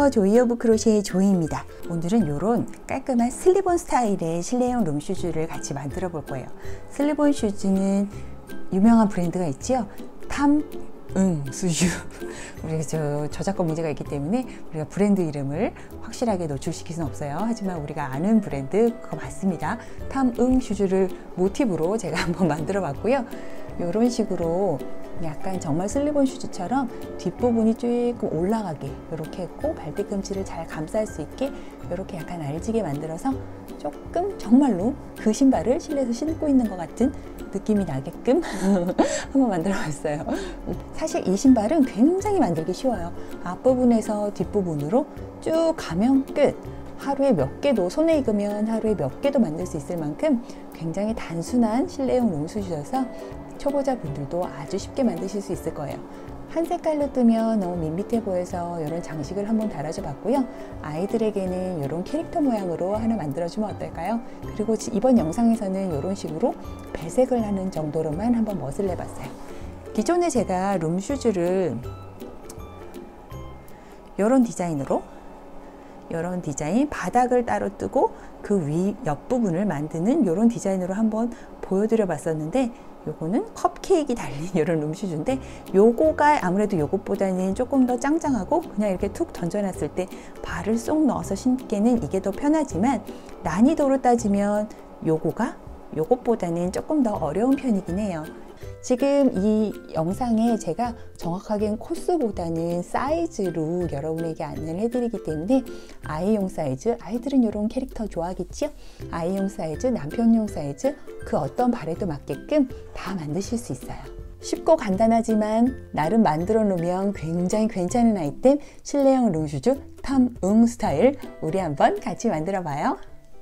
안녕하세요. 조이 오브 크로셰 조이입니다. 오늘은 이런 깔끔한 슬립온 스타일의 실내용 룸슈즈를 같이 만들어 볼 거예요. 슬립온 슈즈는 유명한 브랜드가 있지요. 슈즈. 우리 저작권 문제가 있기 때문에 우리가 브랜드 이름을 확실하게 노출시킬 수는 없어요. 하지만 우리가 아는 브랜드 그거 맞습니다. 슈즈를 모티브로 제가 한번 만들어 봤고요. 이런 식으로 약간 정말 슬립온 슈즈처럼 뒷부분이 조금 올라가게 이렇게 했고 발뒤꿈치를 잘 감쌀 수 있게 이렇게 약간 알지게 만들어서 조금 정말로 그 신발을 실내에서 신고 있는 것 같은 느낌이 나게끔 한번 만들어 봤어요. 사실 이 신발은 굉장히 만들기 쉬워요. 앞부분에서 뒷부분으로 쭉 가면 끝. 하루에 몇 개도, 손에 익으면 하루에 몇 개도 만들 수 있을 만큼 굉장히 단순한 실내용 룸슈즈여서 초보자분들도 아주 쉽게 만드실 수 있을 거예요. 한 색깔로 뜨면 너무 밋밋해 보여서 이런 장식을 한번 달아줘 봤고요. 아이들에게는 이런 캐릭터 모양으로 하나 만들어주면 어떨까요? 그리고 이번 영상에서는 이런 식으로 배색을 하는 정도로만 한번 멋을 내봤어요. 기존에 제가 룸슈즈를 이런 디자인으로 이런 디자인, 바닥을 따로 뜨고 그 위 옆부분을 만드는 이런 디자인으로 한번 보여드려 봤었는데 요거는 컵케이크 달린 이런 룸슈즈인데 요거가 아무래도 요것보다는 조금 더 짱짱하고 그냥 이렇게 툭 던져놨을 때 발을 쏙 넣어서 신기에는 이게 더 편하지만 난이도로 따지면 요것보다는 조금 더 어려운 편이긴 해요. 지금 이 영상에 제가 정확하게는 코스보다는 사이즈로 여러분에게 안내를 해드리기 때문에 아이용 사이즈, 아이들은 이런 캐릭터 좋아하겠죠? 아이용 사이즈, 남편용 사이즈 그 어떤 발에도 맞게끔 다 만드실 수 있어요. 쉽고 간단하지만 나름 만들어 놓으면 굉장히 괜찮은 아이템 실내용 룸슈즈 스타일 우리 한번 같이 만들어 봐요.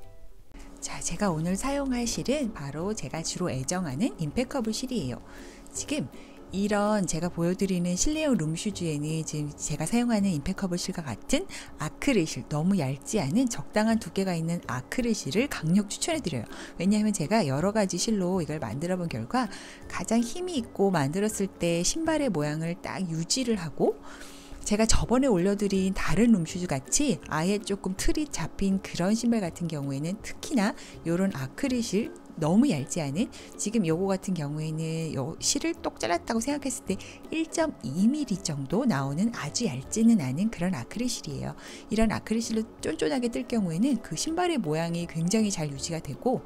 자, 제가 오늘 사용할 실은 바로 제가 주로 애정하는 임팩커블 실이에요. 지금 이런 제가 보여드리는 실내용 룸슈즈에는 지금 제가 사용하는 임팩커블 실과 같은 아크릴 실, 너무 얇지 않은 적당한 두께가 있는 아크릴 실을 강력 추천해 드려요. 왜냐하면 제가 여러 가지 실로 이걸 만들어 본 결과 가장 힘이 있고 만들었을 때 신발의 모양을 딱 유지를 하고 제가 저번에 올려드린 다른 룸슈즈 같이 아예 조금 틀이 잡힌 그런 신발 같은 경우에는 특히나 이런 아크릴 실 너무 얇지 않은 지금 요거 같은 경우에는 요 실을 똑 잘랐다고 생각했을 때 1.2mm 정도 나오는 아주 얇지는 않은 그런 아크릴 실이에요. 이런 아크릴 실로 쫀쫀하게 뜰 경우에는 그 신발의 모양이 굉장히 잘 유지가 되고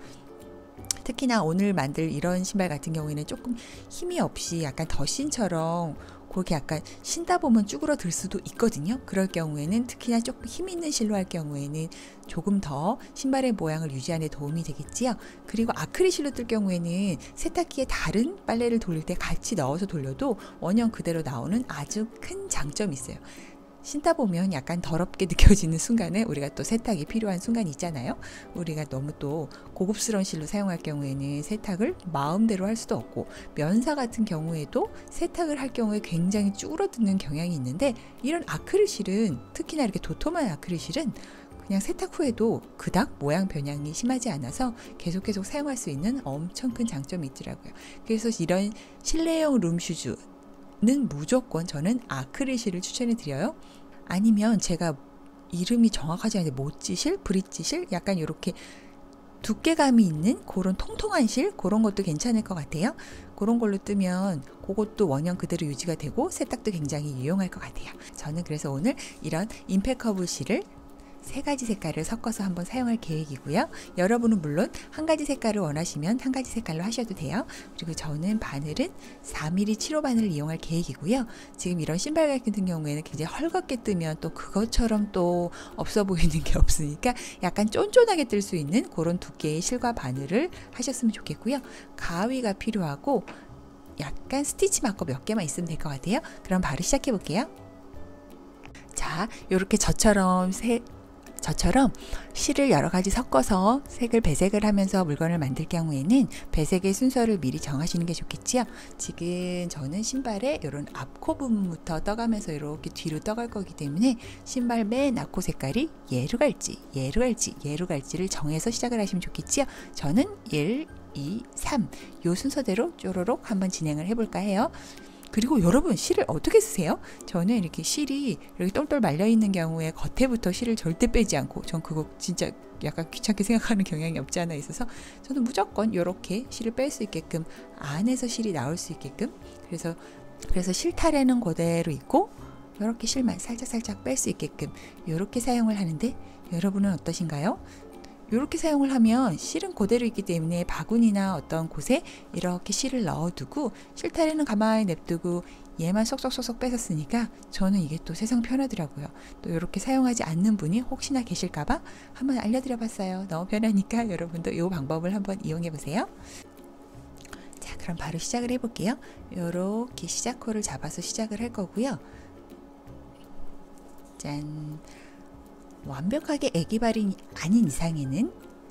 특히나 오늘 만들 이런 신발 같은 경우에는 조금 힘이 없이 약간 더신처럼 그렇게 약간 신다 보면 쭈그러들 수도 있거든요. 그럴 경우에는 특히나 조금 힘 있는 실로 할 경우에는 조금 더 신발의 모양을 유지하는 데 도움이 되겠지요. 그리고 아크릴 실로 뜰 경우에는 세탁기에 다른 빨래를 돌릴 때 같이 넣어서 돌려도 원형 그대로 나오는 아주 큰 장점이 있어요. 신다 보면 약간 더럽게 느껴지는 순간에 우리가 또 세탁이 필요한 순간이 있잖아요. 우리가 너무 또 고급스러운 실로 사용할 경우에는 세탁을 마음대로 할 수도 없고 면사 같은 경우에도 세탁을 할 경우에 굉장히 쭈그러드는 경향이 있는데 이런 아크릴 실은 특히나 이렇게 도톰한 아크릴 실은 그냥 세탁 후에도 그닥 모양 변형이 심하지 않아서 계속 사용할 수 있는 엄청 큰 장점이 있더라고요. 그래서 이런 실내용 룸슈즈 는 무조건 저는 아크릴 실을 추천해 드려요. 아니면 제가 이름이 정확하지 않은데 모찌실, 브릿지실 약간 이렇게 두께감이 있는 그런 통통한 실 그런 것도 괜찮을 것 같아요. 그런 걸로 뜨면 그것도 원형 그대로 유지가 되고 세탁도 굉장히 유용할 것 같아요. 저는 그래서 오늘 이런 임팩커블 실을 3가지 색깔을 섞어서 한번 사용할 계획이고요. 여러분은 물론 한 가지 색깔을 원하시면 한 가지 색깔로 하셔도 돼요. 그리고 저는 바늘은 4mm 7호 바늘을 이용할 계획이고요. 지금 이런 신발 같은 경우에는 굉장히 헐겁게 뜨면 또 그것처럼 또 없어 보이는 게 없으니까 약간 쫀쫀하게 뜰 수 있는 그런 두께의 실과 바늘을 하셨으면 좋겠고요. 가위가 필요하고 약간 스티치 마커 몇 개만 있으면 될 것 같아요. 그럼 바로 시작해 볼게요. 자, 이렇게 저처럼 실을 여러 가지 섞어서 색을 배색을 하면서 물건을 만들 경우에는 배색의 순서를 미리 정하시는 게 좋겠지요. 지금 저는 신발의 이런 앞코 부분부터 떠가면서 이렇게 뒤로 떠갈 거기 때문에 신발 맨 앞코 색깔이 얘로 갈지 얘로 갈지를 정해서 시작을 하시면 좋겠지요. 저는 1, 2, 3 요 순서대로 쪼로록 한번 진행을 해볼까 해요. 그리고 여러분 실을 어떻게 쓰세요? 저는 이렇게 실이 이렇게 똘똘 말려 있는 경우에 겉에부터 실을 절대 빼지 않고, 전 그거 진짜 약간 귀찮게 생각하는 경향이 없지 않아 있어서 저는 무조건 이렇게 실을 뺄 수 있게끔, 안에서 실이 나올 수 있게끔, 그래서 실타래는 그대로 있고 이렇게 실만 살짝 뺄 수 있게끔 이렇게 사용을 하는데, 여러분은 어떠신가요? 이렇게 사용을 하면 실은 그대로 있기 때문에 바구니나 어떤 곳에 이렇게 실을 넣어두고 실타래는 가만히 냅두고 얘만 쏙쏙 뺏었으니까 저는 이게 또 세상 편하더라고요. 또 이렇게 사용하지 않는 분이 혹시나 계실까봐 한번 알려드려봤어요. 너무 편하니까 여러분도 이 방법을 한번 이용해보세요. 자, 그럼 바로 시작을 해볼게요. 이렇게 시작코를 잡아서 시작을 할 거고요. 짠! 완벽하게 애기발이 아닌 이상에는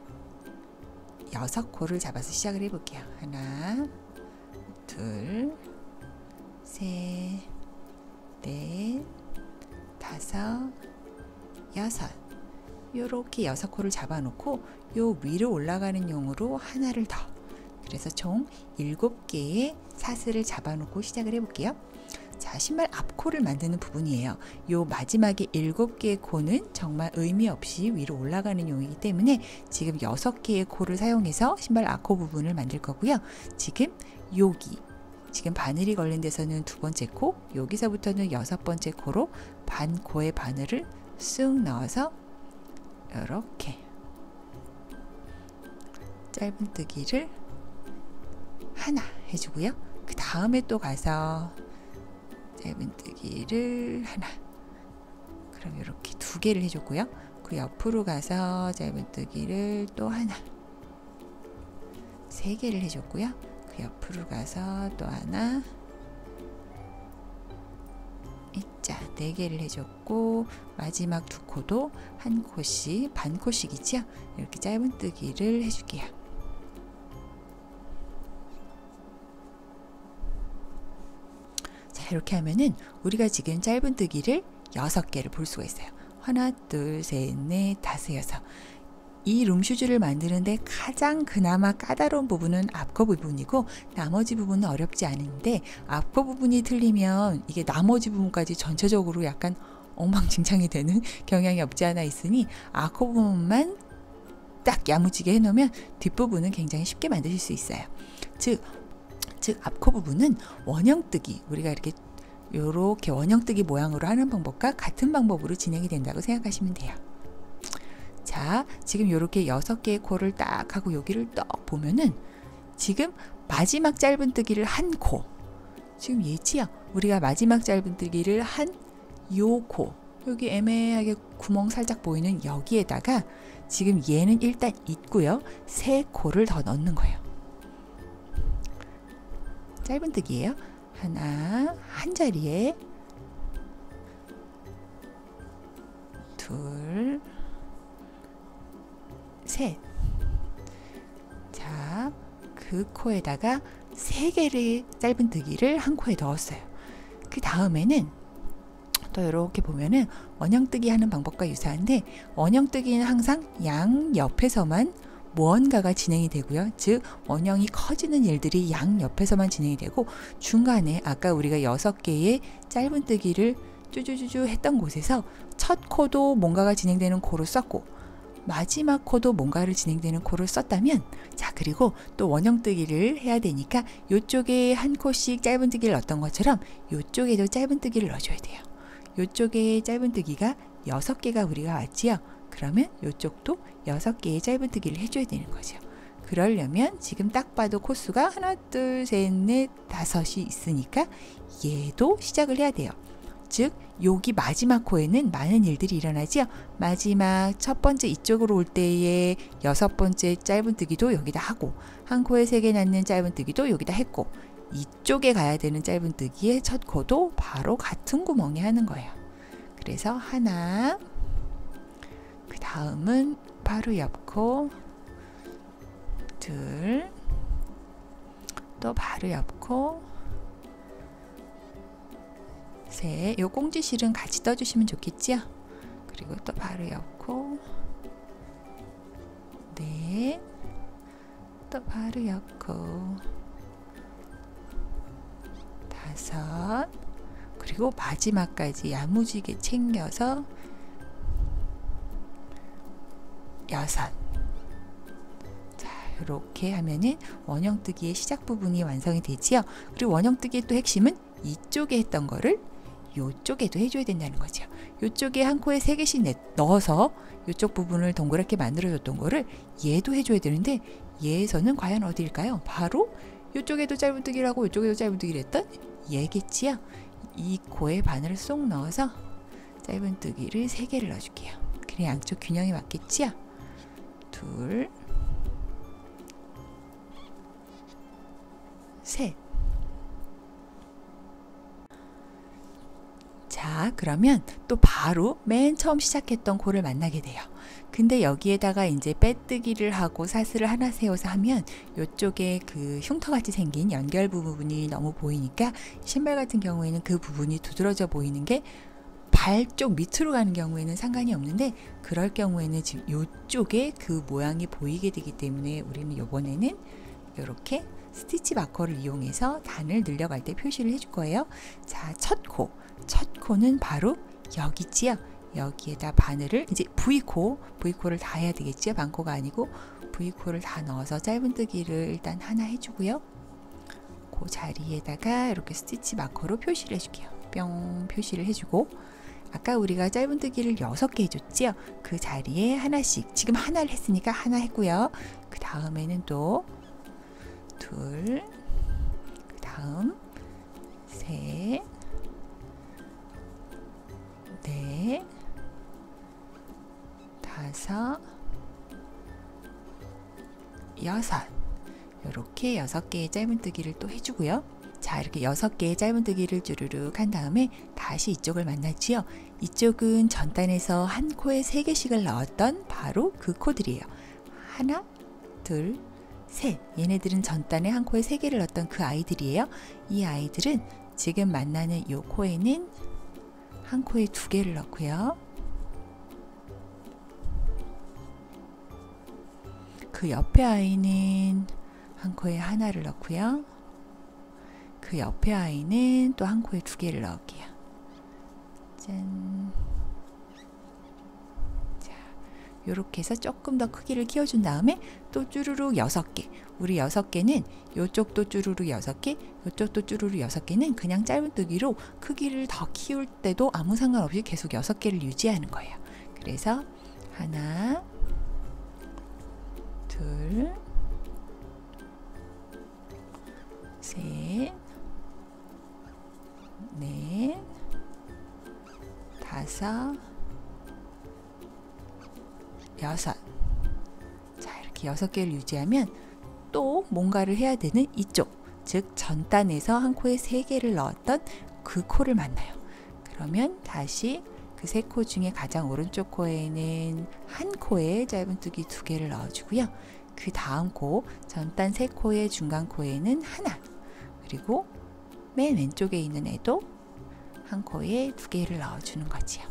6코를 잡아서 시작을 해볼게요. 하나, 둘, 셋, 넷, 다섯, 여섯. 요렇게 6코를 잡아놓고 요 위로 올라가는 용으로 하나를 더. 그래서 총 7개의 사슬을 잡아놓고 시작을 해볼게요. 자, 신발 앞코를 만드는 부분이에요. 요 마지막에 7개의 코는 정말 의미 없이 위로 올라가는 용이기 때문에 지금 6개의 코를 사용해서 신발 앞코 부분을 만들 거고요. 지금 여기, 지금 바늘이 걸린 데서는 2번째 코, 여기서부터는 6번째 코로 반코의 바늘을 쑥 넣어서 이렇게 짧은뜨기를 하나 해주고요. 그 다음에 또 가서 짧은뜨기를 하나, 그럼 이렇게 2개를 해줬고요. 그 옆으로 가서 짧은뜨기를 또 하나, 3개를 해줬고요. 그 옆으로 가서 또 하나, 자, 4개를 해줬고 마지막 2코도 한 코씩, 반 코씩이죠. 이렇게 짧은뜨기를 해줄게요. 이렇게 하면은 우리가 지금 짧은뜨기를 6개를 볼 수가 있어요. 하나, 둘, 셋, 넷, 다섯, 여섯. 이 룸슈즈를 만드는데 가장 그나마 까다로운 부분은 앞코 부분이고 나머지 부분은 어렵지 않은데, 앞코 부분이 틀리면 이게 나머지 부분까지 전체적으로 약간 엉망진창이 되는 경향이 없지 않아 있으니 앞코 부분만 딱 야무지게 해놓으면 뒷부분은 굉장히 쉽게 만드실 수 있어요. 즉 앞코 부분은 원형뜨기, 우리가 이렇게 원형뜨기 모양으로 하는 방법과 같은 방법으로 진행이 된다고 생각하시면 돼요. 자, 지금 이렇게 6개의 코를 딱 하고 여기를 떡 보면은 지금 마지막 짧은뜨기를 한 코, 지금 얘지요? 우리가 마지막 짧은뜨기를 한 요 코, 여기 애매하게 구멍 살짝 보이는 여기에다가 지금 얘는 일단 있고요. 3코를 더 넣는 거예요. 짧은뜨기예요. 하나, 한 자리에 둘, 셋. 자, 그 코에다가 3개의 짧은뜨기를 한 코에 넣었어요. 그 다음에는 또 이렇게 보면은 원형뜨기 하는 방법과 유사한데, 원형뜨기는 항상 양 옆에서만 무언가가 진행이 되고요. 즉 원형이 커지는 일들이 양 옆에서만 진행이 되고, 중간에 아까 우리가 6개의 짧은뜨기를 쭈쭈쭈쭈 했던 곳에서 첫 코도 뭔가가 진행되는 코로 썼고 마지막 코도 뭔가를 진행되는 코를 썼다면, 자, 그리고 또 원형뜨기를 해야 되니까 이쪽에 한 코씩 짧은뜨기를 넣었던 것처럼 이쪽에도 짧은뜨기를 넣어줘야 돼요. 이쪽에 짧은뜨기가 6개가 우리가 왔지요. 그러면 이쪽도 6개의 짧은뜨기를 해줘야 되는 거죠. 그러려면 지금 딱 봐도 코수가 하나, 둘, 셋, 넷, 다섯이 있으니까 얘도 시작을 해야 돼요. 즉 여기 마지막 코에는 많은 일들이 일어나지요. 마지막 첫 번째 이쪽으로 올 때의 6번째 짧은뜨기도 여기다 하고, 한 코에 3개 낳는 짧은뜨기도 여기다 했고, 이쪽에 가야 되는 짧은뜨기의 첫 코도 바로 같은 구멍에 하는 거예요. 그래서 하나, 그 다음은 바로 옆코, 둘, 또 바로 옆코, 셋. 요 꽁지실은 같이 떠주시면 좋겠죠? 그리고 또 바로 옆코, 넷, 또 바로 옆코, 5, 그리고 마지막까지 야무지게 챙겨서 6. 자, 이렇게 하면은 원형뜨기의 시작 부분이 완성이 되지요. 그리고 원형뜨기의 또 핵심은 이쪽에 했던 거를 이쪽에도 해줘야 된다는 거죠. 이쪽에 한 코에 3개씩 넣어서 이쪽 부분을 동그랗게 만들어줬던 거를 얘도 해줘야 되는데, 얘에서는 과연 어디일까요? 바로 이쪽에도 짧은뜨기를 하고 이쪽에도 짧은뜨기를 했던 얘겠지요. 이 코에 바늘을 쏙 넣어서 짧은뜨기를 3개를 넣어줄게요. 그래 양쪽 균형이 맞겠지요. 2, 3. 자, 그러면 또 바로 맨 처음 시작했던 코를 만나게 돼요. 근데 여기에다가 이제 빼뜨기를 하고 사슬을 하나 세워서 하면 이쪽에 그 흉터같이 생긴 연결 부분이 너무 보이니까 신발 같은 경우에는 그 부분이 두드러져 보이는 게 발 쪽 밑으로 가는 경우에는 상관이 없는데, 그럴 경우에는 지금 이쪽에 그 모양이 보이게 되기 때문에 우리는 이번에는 이렇게 스티치 마커를 이용해서 단을 늘려갈 때 표시를 해줄 거예요. 자, 첫 코는 바로 여기지요. 여기에다 바늘을 이제 V코를 다 해야 되겠지요. 반코가 아니고 V코를 다 넣어서 짧은뜨기를 일단 하나 해주고요. 그 자리에다가 이렇게 스티치 마커로 표시를 해줄게요. 뿅 표시를 해주고, 아까 우리가 짧은뜨기를 6개 해줬지요. 그 자리에 하나씩, 지금 하나를 했으니까 하나 했고요. 그 다음에는 또 2, 그 다음 3, 4, 5, 6. 이렇게 6개의 짧은뜨기를 또 해주고요. 자, 이렇게 6개의 짧은뜨기를 쭈르륵 한 다음에 다시 이쪽을 만났지요. 이쪽은 전단에서 한 코에 3개씩을 넣었던 바로 그 코들이에요. 하나, 둘, 셋. 얘네들은 전단에 한 코에 3개를 넣었던 그 아이들이에요. 이 아이들은 지금 만나는 이 코에는 한 코에 2개를 넣고요. 그 옆에 아이는 한 코에 하나를 넣고요. 그 옆에 아이는 또 한 코에 2개를 넣을게요. 짠. 자, 요렇게 해서 조금 더 크기를 키워준 다음에 또 쭈루룩 6개. 우리 6개는 요쪽도 쭈루룩 6개, 요쪽도 쭈루룩 6개는 그냥 짧은뜨기로 크기를 더 키울 때도 아무 상관없이 계속 6개를 유지하는 거예요. 그래서 하나, 둘, 셋, 넷, 5, 6. 자, 이렇게 6개를 유지하면 또 뭔가를 해야 되는 이쪽, 즉 전단에서 한 코에 3개를 넣었던 그 코를 만나요. 그러면 다시 그 3코 중에 가장 오른쪽 코에는 한 코에 짧은뜨기 2개를 넣어주고요. 그 다음 코, 전단 3코의 중간 코에는 하나, 그리고 맨 왼쪽에 있는 애도 한 코에 2개를 넣어주는 거지요.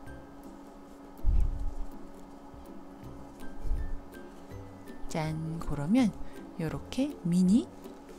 짠, 그러면 이렇게 미니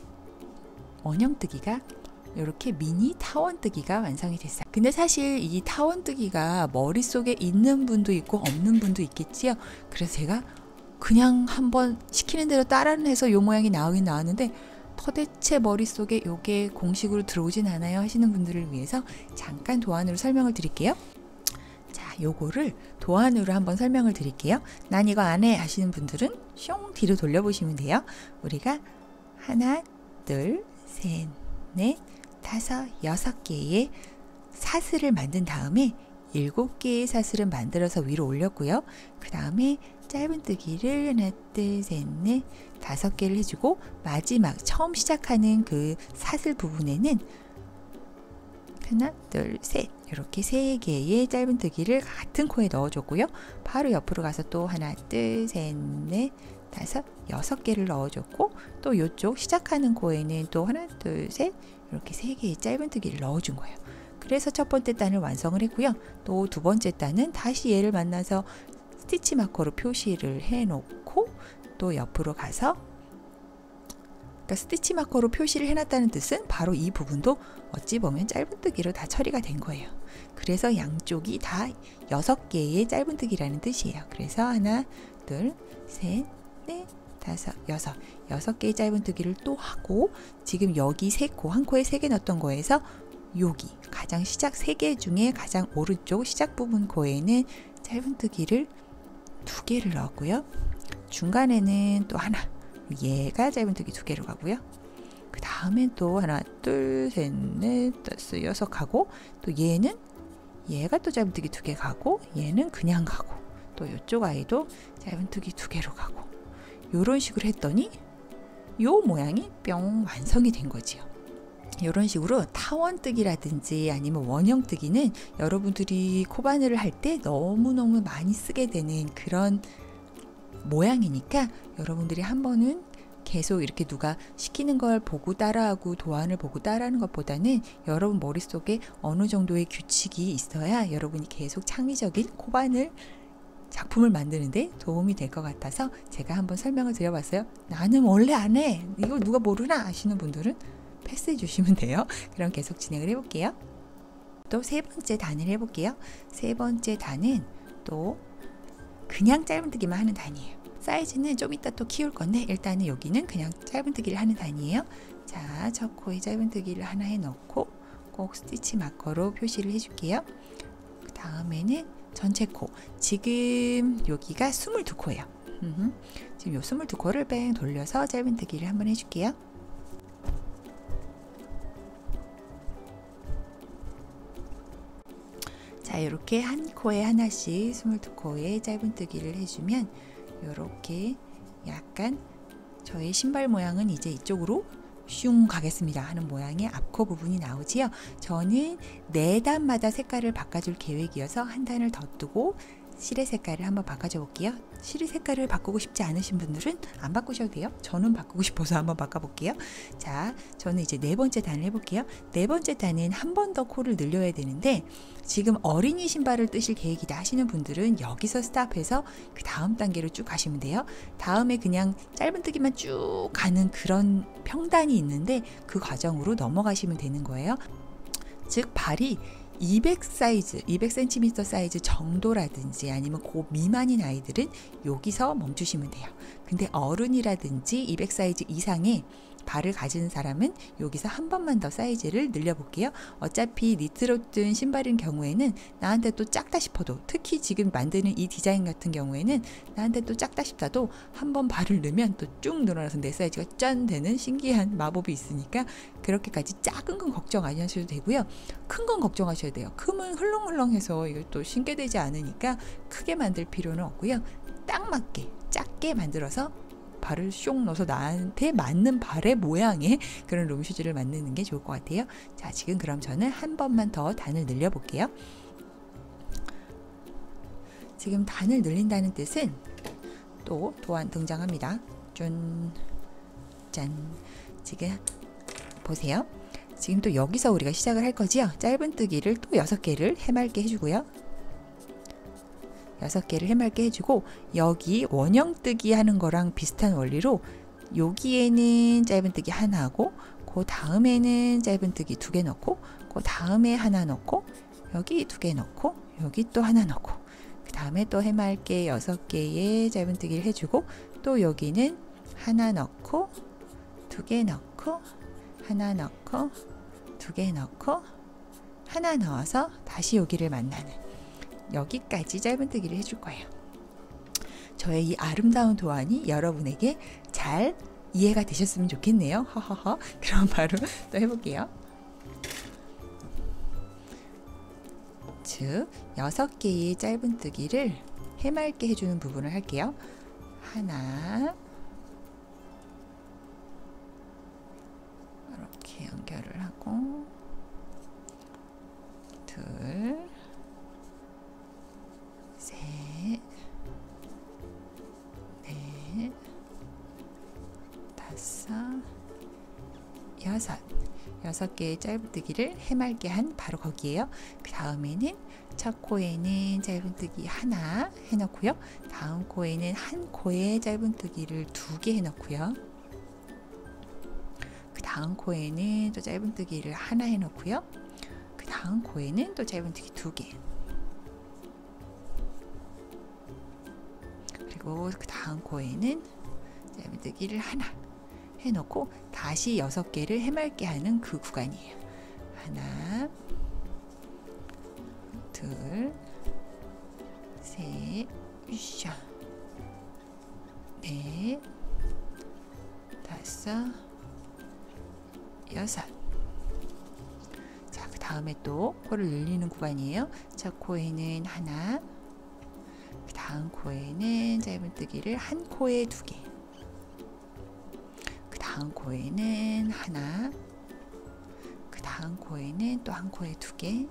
원형뜨기가, 이렇게 미니 타원뜨기가 완성이 됐어요. 근데 사실 이 타원뜨기가 머릿속에 있는 분도 있고 없는 분도 있겠지요. 그래서 제가 그냥 한번 시키는 대로 따라는 해서 요 모양이 나오긴 나왔는데 도대체 머릿속에 요게 공식으로 들어오진 않아요 하시는 분들을 위해서 잠깐 도안으로 설명을 드릴게요. 자, 요거를 도안으로 한번 설명을 드릴게요. 난 이거 안 해 하시는 분들은 숑 뒤로 돌려보시면 돼요. 우리가 하나, 둘, 셋, 넷, 5, 6개의 사슬을 만든 다음에 7개의 사슬은 만들어서 위로 올렸고요. 그 다음에 짧은뜨기를 하나, 둘, 셋, 넷, 5개를 해주고, 마지막 처음 시작하는 그 사슬 부분에는 하나, 둘, 셋, 이렇게 3개의 짧은뜨기를 같은 코에 넣어줬고요. 바로 옆으로 가서 또 하나, 둘, 셋, 넷, 5, 6개를 넣어줬고, 또 이쪽 시작하는 코에는 또 하나, 둘, 셋, 이렇게 3개의 짧은뜨기를 넣어준 거예요. 그래서 첫 번째 단을 완성을 했고요. 또 두 번째 단은 다시 얘를 만나서 스티치 마커로 표시를 해놓고, 또 옆으로 가서 그러니까 스티치 마커로 표시를 해놨다는 뜻은 바로 이 부분도 어찌 보면 짧은뜨기로 다 처리가 된 거예요. 그래서 양쪽이 다 6개의 짧은뜨기라는 뜻이에요. 그래서 하나, 둘, 셋, 넷, 다섯, 여섯 개의 짧은뜨기를 또 하고, 지금 여기 한 코에 3개 넣었던 거에서 여기 가장 시작 3개 중에 가장 오른쪽 시작 부분 코에는 짧은뜨기를 2개를 넣었고요. 중간에는 또 하나, 얘가 짧은뜨기 2개로 가고요. 그 다음에 또 하나, 둘, 셋, 넷, 다섯, 6 가고, 또 얘가 또 짧은뜨기 2개 가고, 얘는 그냥 가고, 또 이쪽 아이도 짧은뜨기 2개로 가고, 요런 식으로 했더니 요 모양이 뿅 완성이 된 거지요. 이런 식으로 타원뜨기라든지 아니면 원형뜨기는 여러분들이 코바늘을 할 때 너무너무 많이 쓰게 되는 그런 모양이니까, 여러분들이 한 번은 계속 이렇게 누가 시키는 걸 보고 따라하고 도안을 보고 따라하는 것보다는 여러분 머릿속에 어느 정도의 규칙이 있어야 여러분이 계속 창의적인 코바늘 작품을 만드는데 도움이 될 것 같아서 제가 한번 설명을 드려봤어요. 나는 원래 안 해, 이거 누가 모르나 하시는 분들은 패스해 주시면 돼요. 그럼 계속 진행을 해볼게요. 또 3번째 단을 해볼게요. 3번째 단은 또 그냥 짧은뜨기만 하는 단이에요. 사이즈는 좀 이따 또 키울 건데 일단은 여기는 그냥 짧은뜨기를 하는 단이에요. 자, 첫 코에 짧은뜨기를 하나 해놓고 꼭 스티치 마커로 표시를 해줄게요. 그 다음에는 전체 코, 지금 여기가 22코예요. 지금 요 22코를 뺑 돌려서 짧은뜨기를 한번 해줄게요. 자, 이렇게 한 코에 하나씩 22코에 짧은뜨기를 해주면 이렇게 약간 저의 신발 모양은 이제 이쪽으로 슝 가겠습니다 하는 모양의 앞코 부분이 나오지요. 저는 4단마다 색깔을 바꿔줄 계획이어서 한 단을 더 뜨고 실의 색깔을 한번 바꿔줘 볼게요. 실의 색깔을 바꾸고 싶지 않으신 분들은 안 바꾸셔도 돼요. 저는 바꾸고 싶어서 한번 바꿔볼게요. 자, 저는 이제 4번째 단을 해볼게요. 4번째 단은 한 번 더 코를 늘려야 되는데, 지금 어린이 신발을 뜨실 계획이다 하시는 분들은 여기서 스탑해서 그 다음 단계로 쭉 가시면 돼요. 다음에 그냥 짧은뜨기만 쭉 가는 그런 평단이 있는데 그 과정으로 넘어가시면 되는 거예요. 즉 발이 200 사이즈, 200cm 사이즈 정도라든지 아니면 그 미만인 아이들은 여기서 멈추시면 돼요. 근데 어른이라든지 200 사이즈 이상의 발을 가진 사람은 여기서 한 번만 더 사이즈를 늘려볼게요. 어차피 니트로 뜬 신발인 경우에는 나한테 또 작다 싶어도, 특히 지금 만드는 이 디자인 같은 경우에는 나한테 또 작다 싶다도 한 번 발을 넣으면 또 쭉 늘어나서 내 사이즈가 짠 되는 신기한 마법이 있으니까 그렇게까지 작은 건 걱정 안 하셔도 되고요. 큰 건 걱정하셔야 돼요. 크면 흘렁흘렁해서 이거 또 신게 되지 않으니까 크게 만들 필요는 없고요. 딱 맞게 작게 만들어서 발을 쇽 넣어서 나한테 맞는 발의 모양의 그런 롬슈즈를 만드는 게 좋을 것 같아요. 자, 지금 그럼 저는 한 번만 더 단을 늘려 볼게요. 지금 단을 늘린다는 뜻은 또 도안 등장합니다. 짠. 지금 보세요. 지금 또 여기서 우리가 시작을 할 거지요. 짧은뜨기를 또 6개를 해맑게 해주고요. 6개를 해맑게 해주고, 여기 원형뜨기 하는 거랑 비슷한 원리로 여기에는 짧은뜨기 하나 하고, 그 다음에는 짧은뜨기 2개 넣고, 그 다음에 하나 넣고, 여기 2개 넣고, 여기 또 하나 넣고, 그 다음에 또 해맑게 6개의 짧은뜨기를 해주고, 또 여기는 하나 넣고 2개 넣고 하나 넣고 2개 넣고 하나 넣어서 다시 여기를 만나는, 여기까지 짧은뜨기를 해줄 거예요. 저의 이 아름다운 도안이 여러분에게 잘 이해가 되셨으면 좋겠네요. 허허허. 그럼 바로 또 해볼게요. 즉 6개의 짧은뜨기를 해맑게 해주는 부분을 할게요. 하나, 이렇게 연결을 하고, 둘, 셋, 넷, 다섯, 6개의 짧은뜨기를 해맑게 한 바로 거기에요. 그 다음에는 첫 코에는 짧은뜨기 하나 해놓고요. 다음 코에는 한 코에 짧은뜨기를 2개 해놓고요. 다음 코에는 또 짧은뜨기를 하나 해놓고요. 그 다음 코에는 또 짧은뜨기 2개. 그리고 그 다음 코에는 짧은뜨기를 하나 해놓고 다시 6개를 해맑게 하는 그 구간이에요. 하나, 둘, 셋, 으쌰, 넷, 다섯, 여섯. 자, 그 다음에 또 코를 늘리는 구간이에요. 첫 코에는 하나, 그 다음 코에는 짧은뜨기를 한 코에 2개, 그 다음 코에는 하나, 그 다음 코에는 또 한 코에 2개.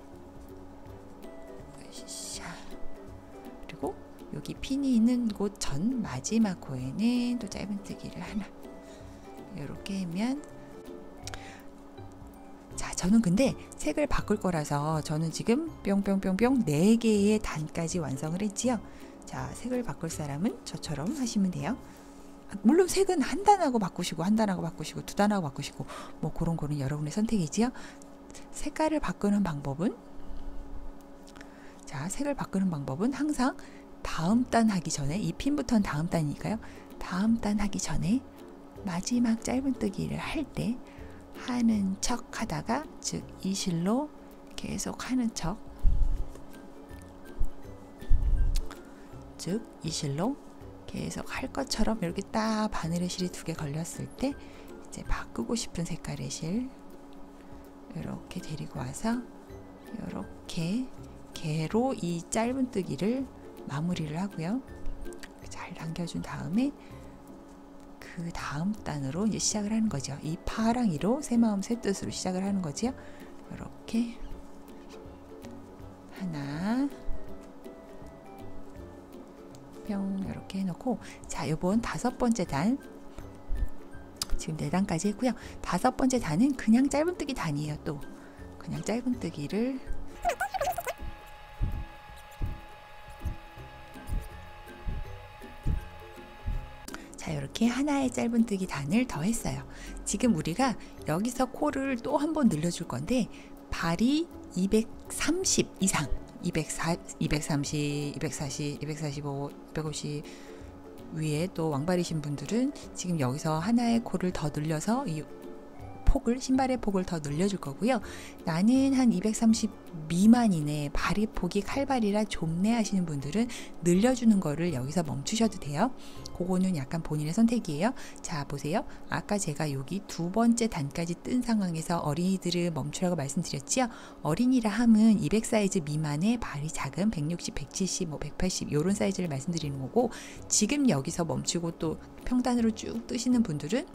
그리고 여기 핀이 있는 곳 전 마지막 코에는 또 짧은뜨기를 하나. 이렇게 하면, 자, 저는 근데 색을 바꿀 거라서 저는 지금 뿅뿅뿅뿅 4개의 단까지 완성을 했지요. 자, 색을 바꿀 사람은 저처럼 하시면 돼요. 물론 색은 한 단하고 바꾸시고 한 단하고 바꾸시고 2단하고 바꾸시고 뭐 그런 거는 여러분의 선택이지요. 색깔을 바꾸는 방법은, 자, 색을 바꾸는 방법은 항상 다음 단 하기 전에, 이 핀부터는 다음 단이니까요. 다음 단 하기 전에 마지막 짧은뜨기를 할 때 하는 척 하다가, 즉 이 실로 계속 하는 척, 즉 이 실로 계속 할 것처럼 이렇게 딱 바늘의 실이 2개 걸렸을 때 이제 바꾸고 싶은 색깔의 실 이렇게 데리고 와서 이렇게 개로 이 짧은뜨기를 마무리를 하고요. 잘 당겨준 다음에 그 다음 단으로 이제 시작을 하는 거죠. 이 파랑이로 새 마음 새 뜻으로 시작을 하는 거죠. 이렇게 하나, 뿅, 이렇게 해놓고, 자, 요번 5번째 단, 지금 4단까지 했고요. 5번째 단은 그냥 짧은뜨기 단이에요. 또 그냥 짧은뜨기를 자, 이렇게 하나의 짧은뜨기 단을 더 했어요. 지금 우리가 여기서 코를 또 한 번 늘려줄 건데, 발이 230 이상, 230, 240, 245, 250 위에 또 왕발이신 분들은 지금 여기서 하나의 코를 더 늘려서 이 폭을, 신발의 폭을 더 늘려줄 거고요. 나는 한 230 미만이네, 발이 폭이 칼발이라 좁네 하시는 분들은 늘려주는 거를 여기서 멈추셔도 돼요. 그거는 약간 본인의 선택이에요. 자, 보세요. 아까 제가 여기 2번째 단까지 뜬 상황에서 어린이들을 멈추라고 말씀드렸지요. 어린이라 함은 200 사이즈 미만의 발이 작은 160, 170, 180 이런 사이즈를 말씀드리는 거고, 지금 여기서 멈추고 또 평단으로 쭉 뜨시는 분들은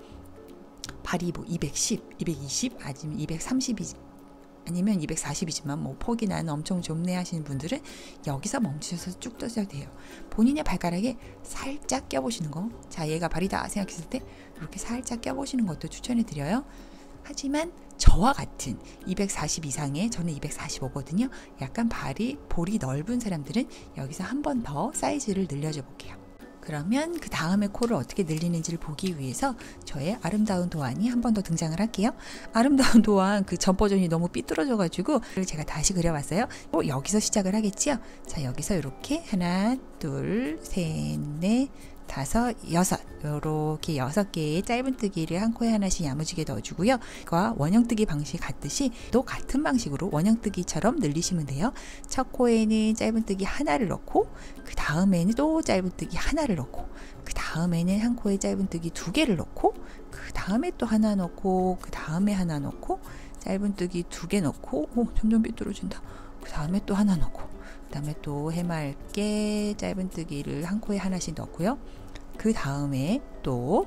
발이 뭐 210, 220, 아니면 230이지, 아니면 240이지만 뭐 폭이 나는 엄청 좁네 하시는 분들은 여기서 멈추셔서 쭉 떠셔도 돼요. 본인의 발가락에 살짝 껴보시는 거. 자, 얘가 발이다 생각했을 때 이렇게 살짝 껴보시는 것도 추천해 드려요. 하지만 저와 같은 240 이상의, 저는 245거든요. 약간 볼이 넓은 사람들은 여기서 한 번 더 사이즈를 늘려줘 볼게요. 그러면 그 다음에 코를 어떻게 늘리는지를 보기 위해서 저의 아름다운 도안이 한 번 더 등장을 할게요. 아름다운 도안 그 전 버전이 너무 삐뚤어져 가지고 제가 다시 그려봤어요. 여기서 시작을 하겠지요. 자, 여기서 이렇게 하나, 둘, 셋, 넷, 다섯, 여섯, 요렇게 6개의 짧은뜨기를 한 코에 하나씩 야무지게 넣어주고요. 이거와 원형뜨기 방식 같듯이 또 같은 방식으로 원형뜨기처럼 늘리시면 돼요. 첫 코에는 짧은뜨기 하나를 넣고, 그 다음에는 또 짧은뜨기 하나를 넣고, 그 다음에는 한 코에 짧은뜨기 2개를 넣고, 그 다음에 또 하나 넣고, 그 다음에 하나 넣고, 짧은뜨기 2개 넣고, 점점 삐뚤어진다. 그 다음에 또 하나 넣고, 그 다음에 또 해맑게 짧은뜨기를 한 코에 하나씩 넣고요. 그 다음에 또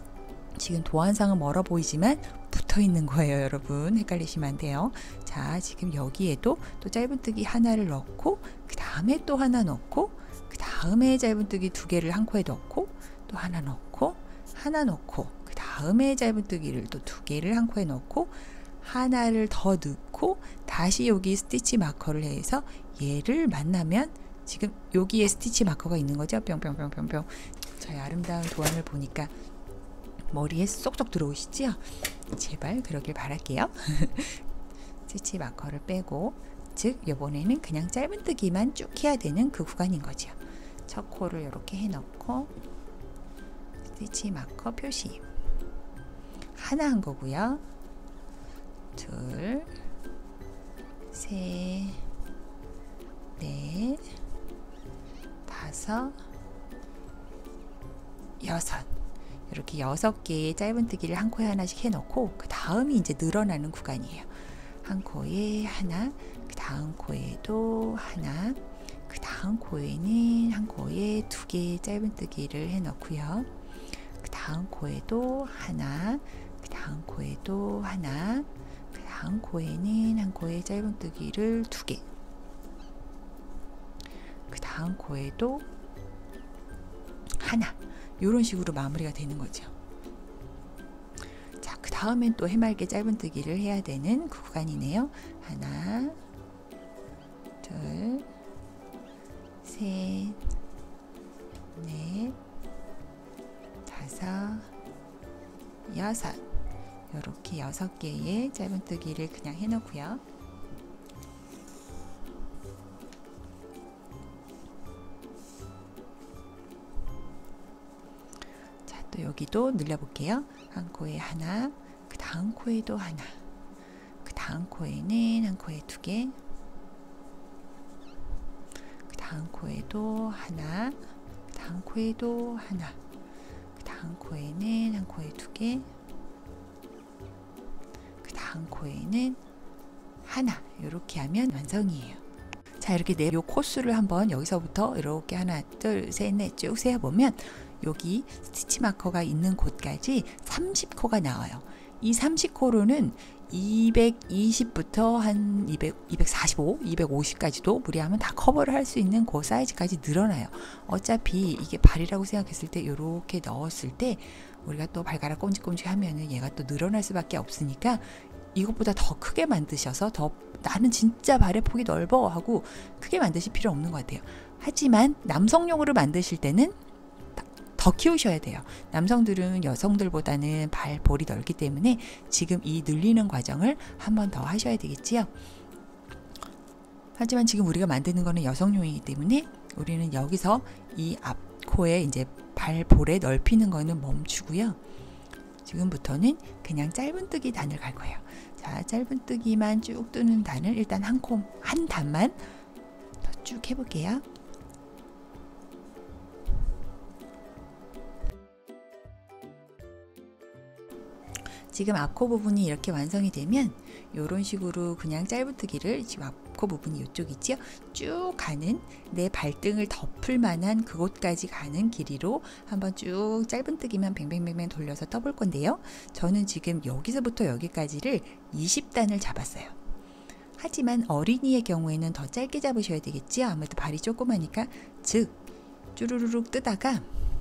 지금 도안상은 멀어 보이지만 붙어 있는 거예요, 여러분. 헷갈리시면 안 돼요. 자, 지금 여기에도 또 짧은뜨기 하나를 넣고, 그 다음에 또 하나 넣고, 그 다음에 짧은뜨기 2개를 한 코에 넣고, 또 하나 넣고, 하나 넣고, 그 다음에 짧은뜨기를 또 2개를 한 코에 넣고, 하나를 더 넣고, 다시 여기 스티치 마커를 해서 얘를 만나면 지금 여기에 스티치 마커가 있는 거죠. 뿅뿅뿅뿅뿅. 저희 아름다운 도안을 보니까 머리에 쏙쏙 들어오시죠? 제발 그러길 바랄게요. 스티치 마커를 빼고, 즉 이번에는 그냥 짧은뜨기만 쭉 해야 되는 그 구간인 거죠. 첫 코를 이렇게 해놓고 스티치 마커 표시 하나 한 거고요. 둘, 셋, 넷, 다섯, 여섯. 이렇게 6개의 짧은뜨기를 한 코에 하나씩 해놓고 그 다음이 이제 늘어나는 구간이에요. 한 코에 하나, 그 다음 코에도 하나, 그 다음 코에는 한 코에 2개의 짧은뜨기를 해놓고요. 그 다음 코에도 하나, 그 다음 코에도 하나, 그 다음 코에는 한 코에 짧은뜨기를 2개, 그 다음 코에도 하나. 이런 식으로 마무리가 되는 거죠. 자, 그 다음엔 또 해맑게 짧은뜨기를 해야 되는 그 구간이네요. 하나, 둘, 셋, 넷, 다섯, 여섯. 이렇게 6개의 짧은뜨기를 그냥 해놓고요. 또 여기도 늘려볼게요. 한 코에 하나, 그 다음 코에도 하나, 그 다음 코에는 한 코에 2개, 그 다음 코에도 하나, 그 다음 코에도 하나, 그 다음 코에는 한 코에 2개, 그 다음 코에는 하나. 이렇게 하면 완성이에요. 자, 이렇게 요 코스를 한번 여기서부터 이렇게 하나, 둘, 셋, 넷 쭉 세어보면 여기 스티치 마커가 있는 곳까지 30코가 나와요. 이 30코로는 220부터 한 245, 250까지도 무리하면 다 커버를 할 수 있는 그 사이즈까지 늘어나요. 어차피 이게 발이라고 생각했을 때 이렇게 넣었을 때 우리가 또 발가락 꼼직꼼직 하면은 얘가 또 늘어날 수밖에 없으니까 이것보다 더 크게 만드셔서 나는 진짜 발의 폭이 넓어 하고 크게 만드실 필요 없는 것 같아요. 하지만 남성용으로 만드실 때는 더 키우셔야 돼요. 남성들은 여성들보다는 발볼이 넓기 때문에 지금 이 늘리는 과정을 한 번 더 하셔야 되겠지요. 하지만 지금 우리가 만드는 거는 여성용이기 때문에 우리는 여기서 이 앞코에 이제 발볼에 넓히는 거는 멈추고요. 지금부터는 그냥 짧은뜨기 단을 갈 거예요. 자, 짧은뜨기만 쭉 뜨는 단을 일단 한 단만 더 쭉 해볼게요. 지금 앞코 부분이 이렇게 완성이 되면 이런 식으로 그냥 짧은뜨기를 지금 앞코 부분이 이쪽 있죠? 쭉 가는 내 발등을 덮을 만한 그곳까지 가는 길이로 한번 쭉 짧은뜨기만 뱅뱅뱅뱅 돌려서 떠볼 건데요. 저는 지금 여기서부터 여기까지를 20단을 잡았어요. 하지만 어린이의 경우에는 더 짧게 잡으셔야 되겠지요. 아무래도 발이 조그마니까. 즉 쭈루루룩 뜨다가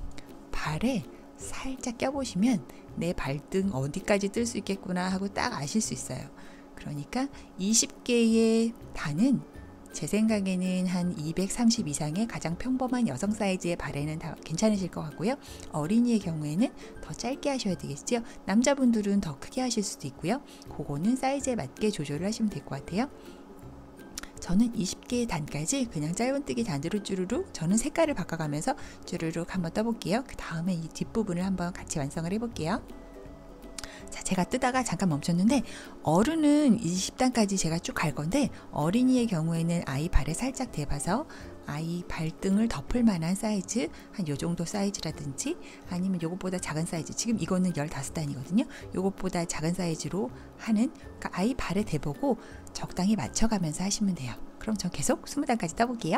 발에 살짝 껴보시면 내 발등 어디까지 뜰 수 있겠구나 하고 딱 아실 수 있어요. 그러니까 20개의 단은 제 생각에는 한 230 이상의 가장 평범한 여성 사이즈의 발에는 다 괜찮으실 것 같고요. 어린이의 경우에는 더 짧게 하셔야 되겠죠. 남자분들은 더 크게 하실 수도 있고요. 그거는 사이즈에 맞게 조절을 하시면 될 것 같아요. 저는 20개의 단까지 그냥 짧은뜨기 단으로 쭈루룩, 저는 색깔을 바꿔가면서 쭈루룩 한번 떠볼게요. 그 다음에 이 뒷부분을 한번 같이 완성을 해볼게요. 자, 제가 뜨다가 잠깐 멈췄는데 어른은 20단까지 제가 쭉 갈 건데 어린이의 경우에는 아이 발에 살짝 대봐서 아이 발등을 덮을 만한 사이즈, 한 요 정도 사이즈라든지 아니면 요것보다 작은 사이즈, 지금 이거는 15단이거든요. 요것보다 작은 사이즈로 하는, 그러니까 아이 발에 대보고 적당히 맞춰가면서 하시면 돼요. 그럼 전 계속 20단까지 떠볼게요.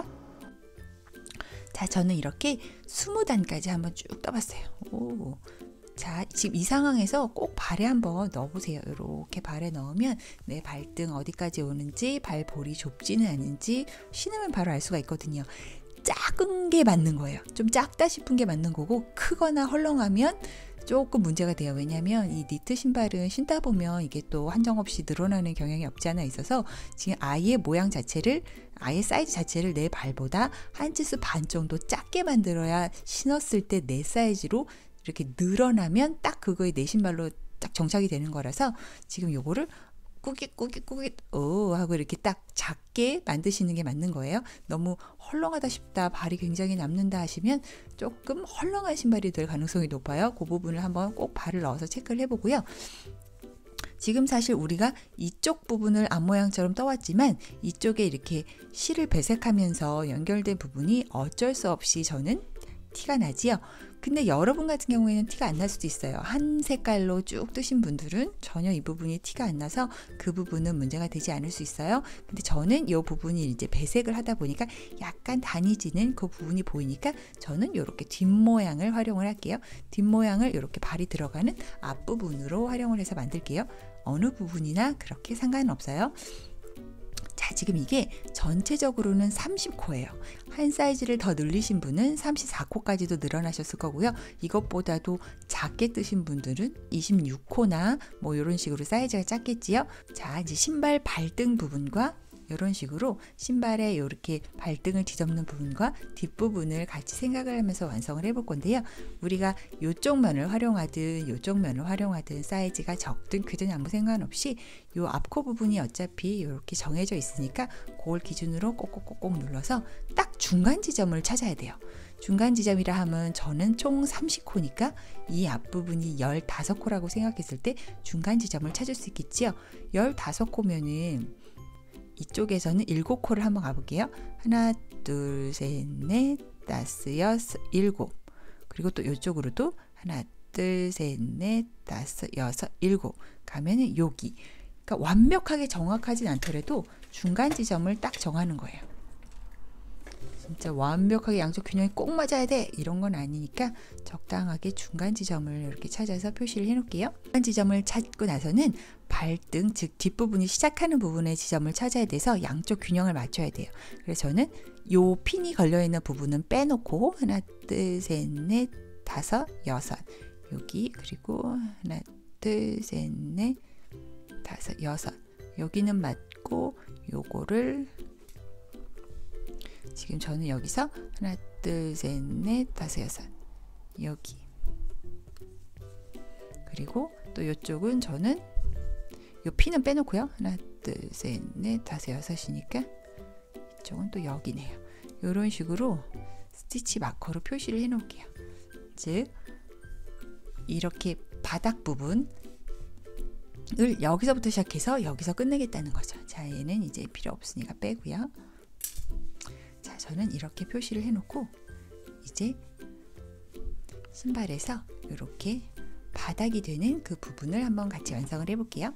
자, 저는 이렇게 20단까지 한번 쭉 떠봤어요. 오. 자, 지금 이 상황에서 꼭 발에 한번 넣어보세요. 이렇게 발에 넣으면 내 발등 어디까지 오는지, 발볼이 좁지는 않은지 신으면 바로 알 수가 있거든요. 작은 게 맞는 거예요. 좀 작다 싶은 게 맞는 거고, 크거나 헐렁하면 조금 문제가 돼요. 왜냐하면 이 니트 신발은 신다 보면 이게 또 한정없이 늘어나는 경향이 없지 않아 있어서 지금 아이의 모양 자체를, 아이의 사이즈 자체를 내 발보다 한 치수 반 정도 작게 만들어야 신었을 때 내 사이즈로 이렇게 늘어나면 딱 그거에 내 신발로 딱 정착이 되는 거라서 지금 요거를 꾸깃 하고 이렇게 딱 작게 만드시는 게 맞는 거예요. 너무 헐렁하다 싶다, 발이 굉장히 남는다 하시면 조금 헐렁한 신발이 될 가능성이 높아요. 그 부분을 한번 꼭 발을 넣어서 체크를 해보고요. 지금 사실 우리가 이쪽 부분을 앞모양처럼 떠왔지만 이쪽에 이렇게 실을 배색하면서 연결된 부분이 어쩔 수 없이 저는 티가 나지요. 근데 여러분 같은 경우에는 티가 안 날 수도 있어요. 한 색깔로 쭉 뜨신 분들은 전혀 이 부분이 티가 안 나서 그 부분은 문제가 되지 않을 수 있어요. 근데 저는 이 부분이 이제 배색을 하다 보니까 약간 단이지는 그 부분이 보이니까 저는 이렇게 뒷모양을 활용을 할게요. 뒷모양을 이렇게 발이 들어가는 앞부분으로 활용을 해서 만들게요. 어느 부분이나 그렇게 상관은 없어요. 자, 지금 이게 전체적으로는 30코예요. 한 사이즈를 더 늘리신 분은 34코까지도 늘어나셨을 거고요. 이것보다도 작게 뜨신 분들은 26코나 뭐 이런 식으로 사이즈가 작겠지요. 자, 이제 신발 발등 부분과 이런 식으로 신발에 이렇게 발등을 뒤덮는 부분과 뒷부분을 같이 생각을 하면서 완성을 해볼 건데요. 우리가 이쪽 면을 활용하든 이쪽 면을 활용하든 사이즈가 적든 크든 아무 상관없이 이 앞코 부분이 어차피 이렇게 정해져 있으니까 그걸 기준으로 꼭꼭꼭꼭 눌러서 딱 중간 지점을 찾아야 돼요. 중간 지점이라 하면 저는 총 30코니까 이 앞부분이 15코라고 생각했을 때 중간 지점을 찾을 수 있겠지요. 15코면은 이쪽에서는 7코를 한번 가볼게요. 하나, 둘, 셋, 넷, 다섯, 여섯, 일곱. 그리고 또 이쪽으로도 하나, 둘, 셋, 넷, 다섯, 여섯, 일곱. 가면은 여기. 그러니까 완벽하게 정확하진 않더라도 중간 지점을 딱 정하는 거예요. 진짜 완벽하게 양쪽 균형이 꼭 맞아야 돼 이런 건 아니니까 적당하게 중간 지점을 이렇게 찾아서 표시를 해 놓을게요. 중간 지점을 찾고 나서는 발등, 즉 뒷부분이 시작하는 부분의 지점을 찾아야 돼서 양쪽 균형을 맞춰야 돼요. 그래서 저는 요 핀이 걸려있는 부분은 빼놓고 하나, 둘, 셋, 넷, 다섯, 여섯 여기 그리고 하나, 둘, 셋, 넷, 다섯, 여섯 여기는 맞고 요거를 지금 저는 여기서 하나, 둘, 셋, 넷, 다섯, 여섯 여기 그리고 또 이쪽은 저는 요 핀은 빼놓고요. 하나, 둘, 셋, 넷, 다섯, 여섯이니까 이쪽은 또 여기네요. 이런 식으로 스티치 마커로 표시를 해 놓을게요. 즉 이렇게 바닥 부분을 여기서부터 시작해서 여기서 끝내겠다는 거죠. 자, 얘는 이제 필요 없으니까 빼고요. 자, 저는 이렇게 표시를 해놓고 이제 신발에서 이렇게 바닥이 되는 그 부분을 한번 같이 완성을 해볼게요.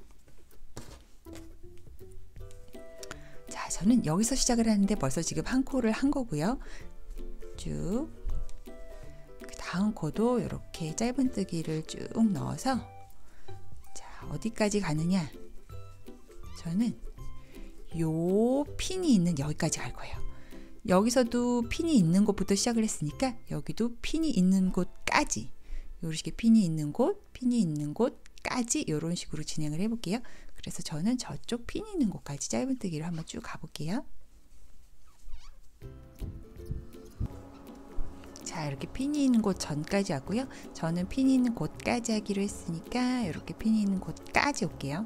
자, 저는 여기서 시작을 하는데 벌써 지금 한 코를 한 거고요. 쭉 그 다음 코도 이렇게 짧은뜨기를 쭉 넣어서 자, 어디까지 가느냐? 저는 요 핀이 있는 여기까지 갈 거예요. 여기서도 핀이 있는 곳부터 시작을 했으니까 여기도 핀이 있는 곳까지 이렇게 핀이 있는 곳까지 이런 식으로 진행을 해볼게요. 그래서 저는 저쪽 핀이 있는 곳까지 짧은뜨기를 한번 쭉 가볼게요. 자, 이렇게 핀이 있는 곳 전까지 하고요. 저는 핀이 있는 곳까지 하기로 했으니까 이렇게 핀이 있는 곳까지 올게요.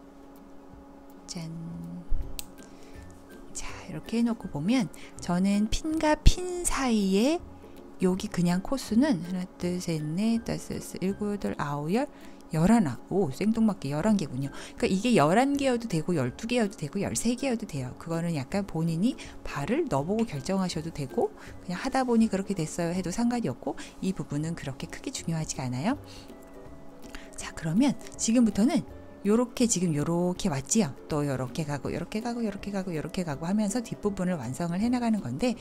짠. 자, 이렇게 해놓고 보면 저는 핀과 핀 사이에 여기 그냥 코수는 하나, 둘, 셋, 넷, 다섯, 여섯, 일곱, 여덟, 아홉, 열, 11. 오, 생뚱맞게 11개군요. 그러니까 이게 11개여도 되고 12개여도 되고 13개여도 돼요. 그거는 약간 본인이 발을 넣어보고 결정하셔도 되고 그냥 하다 보니 그렇게 됐어요 해도 상관이 없고 이 부분은 그렇게 크게 중요하지가 않아요. 자, 그러면 지금부터는 요렇게 지금 요렇게 왔지요. 또 요렇게 가고 요렇게 가고 요렇게 가고 요렇게 가고 하면서 뒷부분을 완성을 해 나가는 건데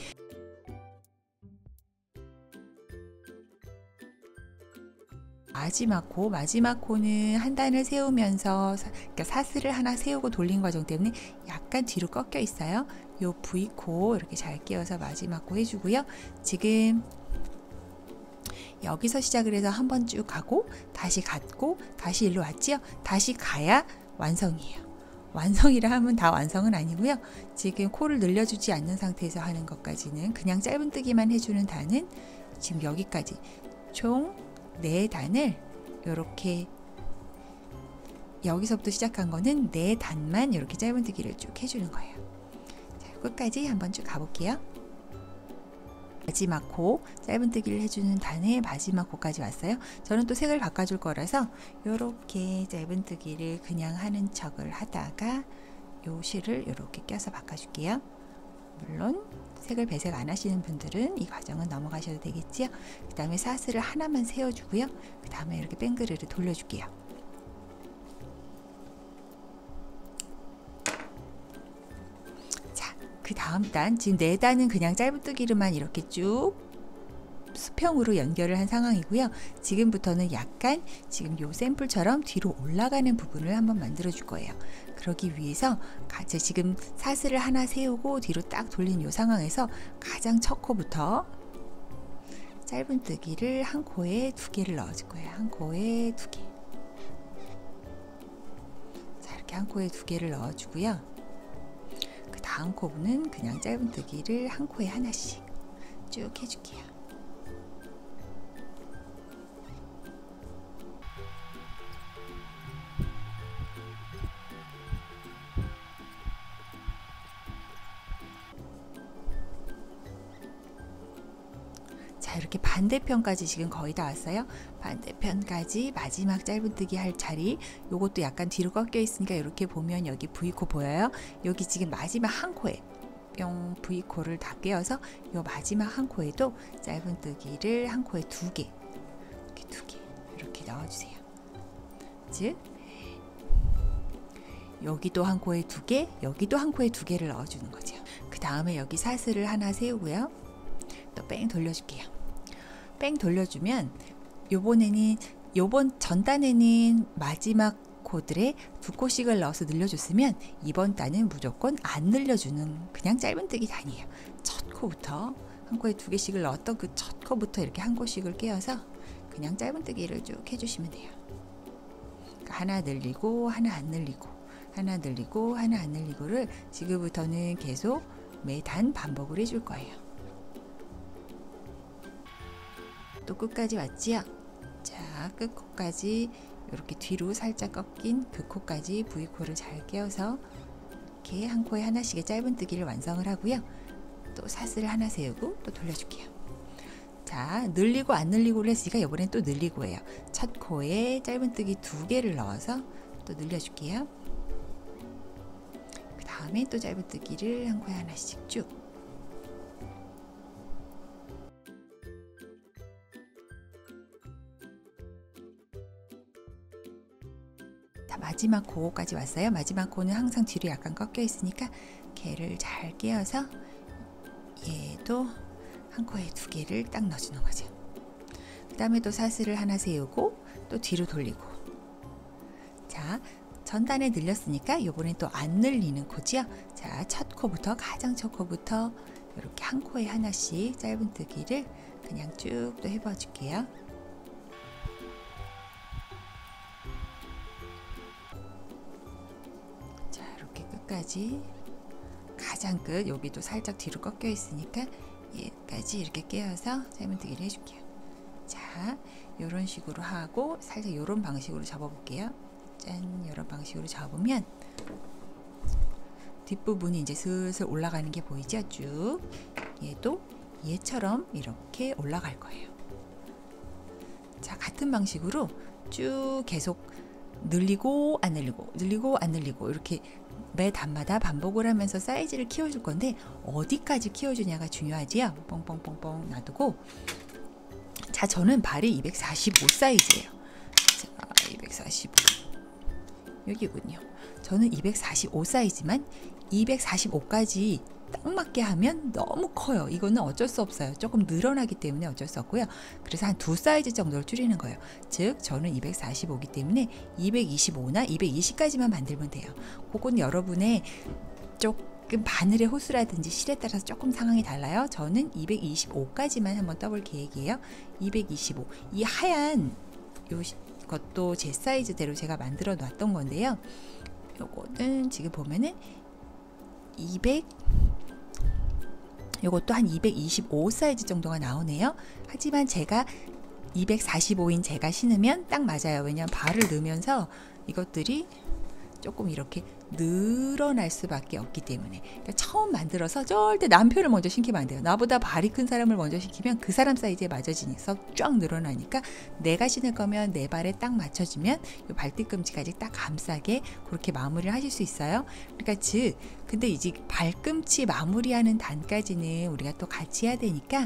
마지막 코는 한 단을 세우면서 그러니까 사슬을 하나 세우고 돌린 과정 때문에 약간 뒤로 꺾여 있어요. 요 V코 이렇게 잘 끼워서 마지막 코 해주고요. 지금 여기서 시작을 해서 한번 쭉 가고 다시 갔고 다시 일로 왔지요. 다시 가야 완성이에요. 완성이라 하면 다 완성은 아니고요. 지금 코를 늘려주지 않는 상태에서 하는 것까지는 그냥 짧은뜨기만 해주는 단은 지금 여기까지 총 4단을 이렇게 여기서부터 시작한 거는 4단만 이렇게 짧은뜨기를 쭉 해주는 거예요. 자, 끝까지 한번 쭉 가볼게요. 마지막 코 짧은뜨기를 해주는 단의 마지막 코까지 왔어요. 저는 또 색을 바꿔줄 거라서 이렇게 짧은뜨기를 그냥 하는 척을 하다가 요 실을 이렇게 껴서 바꿔줄게요. 물론 색을 배색 안 하시는 분들은 이 과정은 넘어가셔도 되겠지요. 그 다음에 사슬을 하나만 세워주고요. 그 다음에 이렇게 뱅그르를 돌려줄게요. 자, 그 다음 단, 지금 4단은 그냥 짧은뜨기로만 이렇게 쭉 수평으로 연결을 한 상황이고요. 지금부터는 약간 지금 요 샘플처럼 뒤로 올라가는 부분을 한번 만들어 줄 거예요. 그러기 위해서 지금 사슬을 하나 세우고 뒤로 딱 돌린 요 상황에서 가장 첫 코부터 짧은뜨기를 한 코에 2개를 넣어줄 거예요. 한 코에 2개. 자, 이렇게 한 코에 2개를 넣어주고요. 그 다음 코는 그냥 짧은뜨기를 한 코에 하나씩 쭉 해줄게요. 자, 이렇게 반대편까지 지금 거의 다 왔어요. 반대편까지 마지막 짧은뜨기 할 자리, 요것도 약간 뒤로 꺾여 있으니까 이렇게 보면 여기 V코 보여요. 여기 지금 마지막 한 코에 뿅 V코를 다 꿰어서 요 마지막 한 코에도 짧은뜨기를 한 코에 2개, 이렇게 2개 이렇게 넣어주세요. 즉 여기도 한 코에 2개, 여기도 한 코에 2개를 넣어주는 거죠. 그 다음에 여기 사슬을 하나 세우고요. 또 뺑 돌려줄게요. 뺑 돌려주면 요번 전단에는 마지막 코들에 2코씩을 넣어서 늘려줬으면 이번 단은 무조건 안 늘려주는 그냥 짧은뜨기 단이에요. 첫 코부터 한 코에 2개씩을 넣었던 그 첫 코부터 이렇게 한 코씩을 꿰어서 그냥 짧은뜨기를 쭉 해주시면 돼요. 그러니까 하나 늘리고 하나 안 늘리고 하나 늘리고 하나 안 늘리고를 지금부터는 계속 매단 반복을 해줄 거예요. 또 끝까지 왔지요? 자, 끝코까지 이렇게 뒤로 살짝 꺾인 그 코까지 V코를 잘 껴서 이렇게 한 코에 하나씩의 짧은뜨기를 완성을 하고요. 또 사슬을 하나 세우고 또 돌려줄게요. 자, 늘리고 안 늘리고를 했으니까 이번엔 또 늘리고 해요. 첫 코에 짧은뜨기 2개를 넣어서 또 늘려줄게요. 그 다음에 또 짧은뜨기를 한 코에 하나씩 쭉. 마지막 코까지 왔어요. 마지막 코는 항상 뒤로 약간 꺾여 있으니까 걔를 잘 끼워서 얘도 한 코에 2개를 딱 넣어주는 거죠. 그 다음에 또 사슬을 하나 세우고 또 뒤로 돌리고. 자, 전단에 늘렸으니까 이번엔 또 안 늘리는 코지요. 자, 첫 코부터 가장 첫 코부터 이렇게 한 코에 하나씩 짧은뜨기를 그냥 쭉 또 해봐 줄게요. 끝까지 가장 끝, 여기도 살짝 뒤로 꺾여 있으니까 얘까지 이렇게 꿰어서 짧은뜨기를 해줄게요. 자, 이런 식으로 하고 살짝 이런 방식으로 접어볼게요. 짠, 이런 방식으로 접으면 뒷부분이 이제 슬슬 올라가는 게 보이죠? 쭉 얘도 얘처럼 이렇게 올라갈 거예요. 자, 같은 방식으로 쭉 계속 늘리고 안 늘리고 늘리고 안 늘리고 이렇게 매 단마다 반복을 하면서 사이즈를 키워줄 건데 어디까지 키워주냐가 중요하지요. 뻥뻥뻥뻥 놔두고, 자, 저는 발이 245 사이즈예요. 자, 245 여기군요. 저는 245 사이즈만 245까지 딱 맞게 하면 너무 커요. 이거는 어쩔 수 없어요. 조금 늘어나기 때문에 어쩔 수 없고요. 그래서 한 2 사이즈 정도를 줄이는 거예요. 즉 저는 245이기 때문에 225나 220까지만 만들면 돼요. 그건 여러분의 조금 바늘의 호수라든지 실에 따라서 조금 상황이 달라요. 저는 225까지만 한번 떠볼 계획이에요. 225. 이 하얀 것도 제 사이즈대로 제가 만들어 놨던 건데요. 요거는 지금 보면은 200, 요것도 한 225 사이즈 정도가 나오네요. 하지만 제가 245인 제가 신으면 딱 맞아요. 왜냐면 발을 넣으면서 이것들이 조금 이렇게 늘어날 수밖에 없기 때문에, 그러니까 처음 만들어서 절대 남편을 먼저 신기면 안 돼요. 나보다 발이 큰 사람을 먼저 신기면 그 사람 사이즈에 맞아지니까 쫙 늘어나니까, 내가 신을 거면 내 발에 딱 맞춰주면 이 발뒤꿈치까지 딱 감싸게 그렇게 마무리를 하실 수 있어요. 그러니까 즉, 근데 이제 발꿈치 마무리하는 단까지는 우리가 또 같이 해야 되니까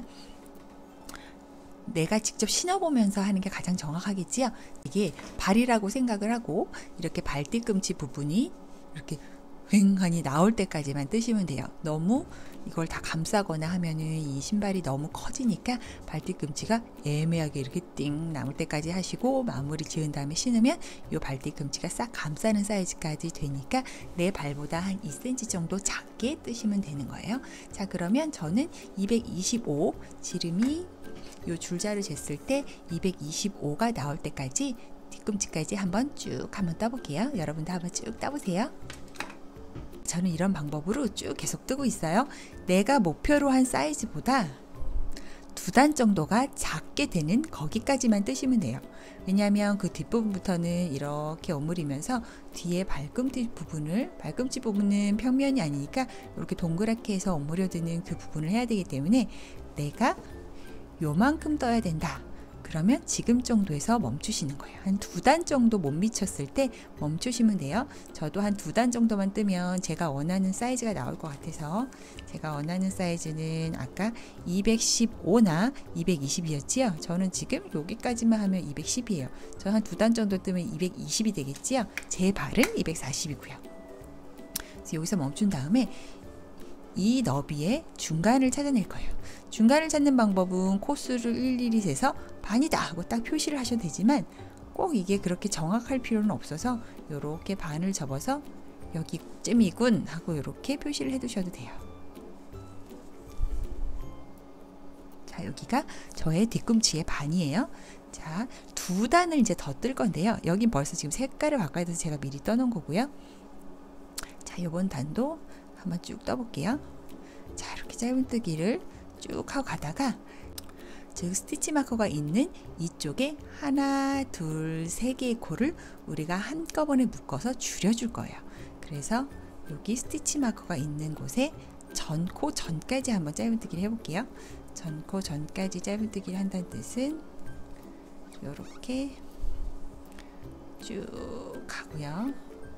내가 직접 신어보면서 하는 게 가장 정확하겠지요. 이게 발이라고 생각을 하고 이렇게 발뒤꿈치 부분이 이렇게 휑하니 나올 때까지만 뜨시면 돼요. 너무 이걸 다 감싸거나 하면은 이 신발이 너무 커지니까 발뒤꿈치가 애매하게 이렇게 띵 남을 때까지 하시고 마무리 지은 다음에 신으면 이 발뒤꿈치가 싹 감싸는 사이즈까지 되니까 내 발보다 한 2cm 정도 작게 뜨시면 되는 거예요. 자, 그러면 저는 225, 지름이 요 줄자를 쟀을 때 225가 나올 때까지 뒤꿈치까지 한번 떠볼게요. 여러분도 한번 쭉 떠보세요. 저는 이런 방법으로 쭉 계속 뜨고 있어요. 내가 목표로 한 사이즈보다 2단 정도가 작게 되는 거기까지만 뜨시면 돼요. 왜냐하면 그 뒷부분부터는 이렇게 오므리면서 뒤에 발꿈치 부분은 평면이 아니니까 이렇게 동그랗게 해서 오므려드는 그 부분을 해야 되기 때문에 내가 요만큼 떠야 된다. 그러면 지금 정도에서 멈추시는 거예요. 한 2단 정도 못 미쳤을 때 멈추시면 돼요. 저도 한 2단 정도만 뜨면 제가 원하는 사이즈가 나올 것 같아서, 제가 원하는 사이즈는 아까 215나 220이었지요. 저는 지금 여기까지만 하면 210이에요. 저 한 2단 정도 뜨면 220이 되겠지요. 제 발은 240이고요. 그래서 여기서 멈춘 다음에 이 너비의 중간을 찾아낼 거예요. 중간을 찾는 방법은 코스를 일일이 세서 반이다 하고 딱 표시를 하셔도 되지만 꼭 이게 그렇게 정확할 필요는 없어서 이렇게 반을 접어서 여기쯤이군 하고 이렇게 표시를 해 두셔도 돼요. 자, 여기가 저의 뒤꿈치의 반이에요. 자, 2단을 이제 더 뜰 건데요. 여긴 벌써 지금 색깔을 바꿔야 돼서 제가 미리 떠놓은 거고요. 자, 요번 단도 한번 쭉 떠볼게요. 자, 이렇게 짧은뜨기를 쭉 하고 가다가 즉 스티치 마커가 있는 이쪽에 하나, 둘, 세 개의 코를 우리가 한꺼번에 묶어서 줄여줄 거예요. 그래서 여기 스티치 마커가 있는 곳에 전코 전까지 한번 짧은뜨기를 해볼게요. 전코 전까지 짧은뜨기를 한다는 뜻은 이렇게 쭉 가고요.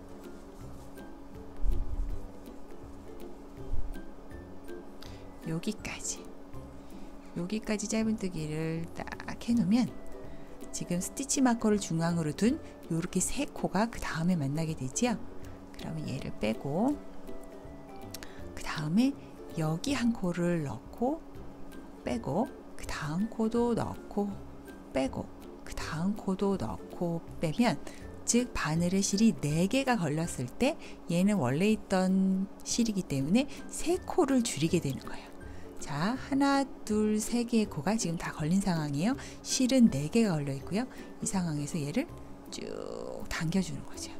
여기까지 짧은뜨기를 딱 해놓으면 지금 스티치 마커를 중앙으로 둔 이렇게 세 코가 그 다음에 만나게 되지요. 그러면 얘를 빼고 그 다음에 여기 한 코를 넣고 빼고 그 다음 코도 넣고 빼고 그 다음 코도 넣고 빼면, 즉 바늘의 실이 4개가 걸렸을 때 얘는 원래 있던 실이기 때문에 3코를 줄이게 되는 거예요. 자, 하나, 둘, 세 개의 코가 지금 다 걸린 상황이에요. 실은 4개가 걸려 있고요. 이 상황에서 얘를 쭉 당겨주는 거죠.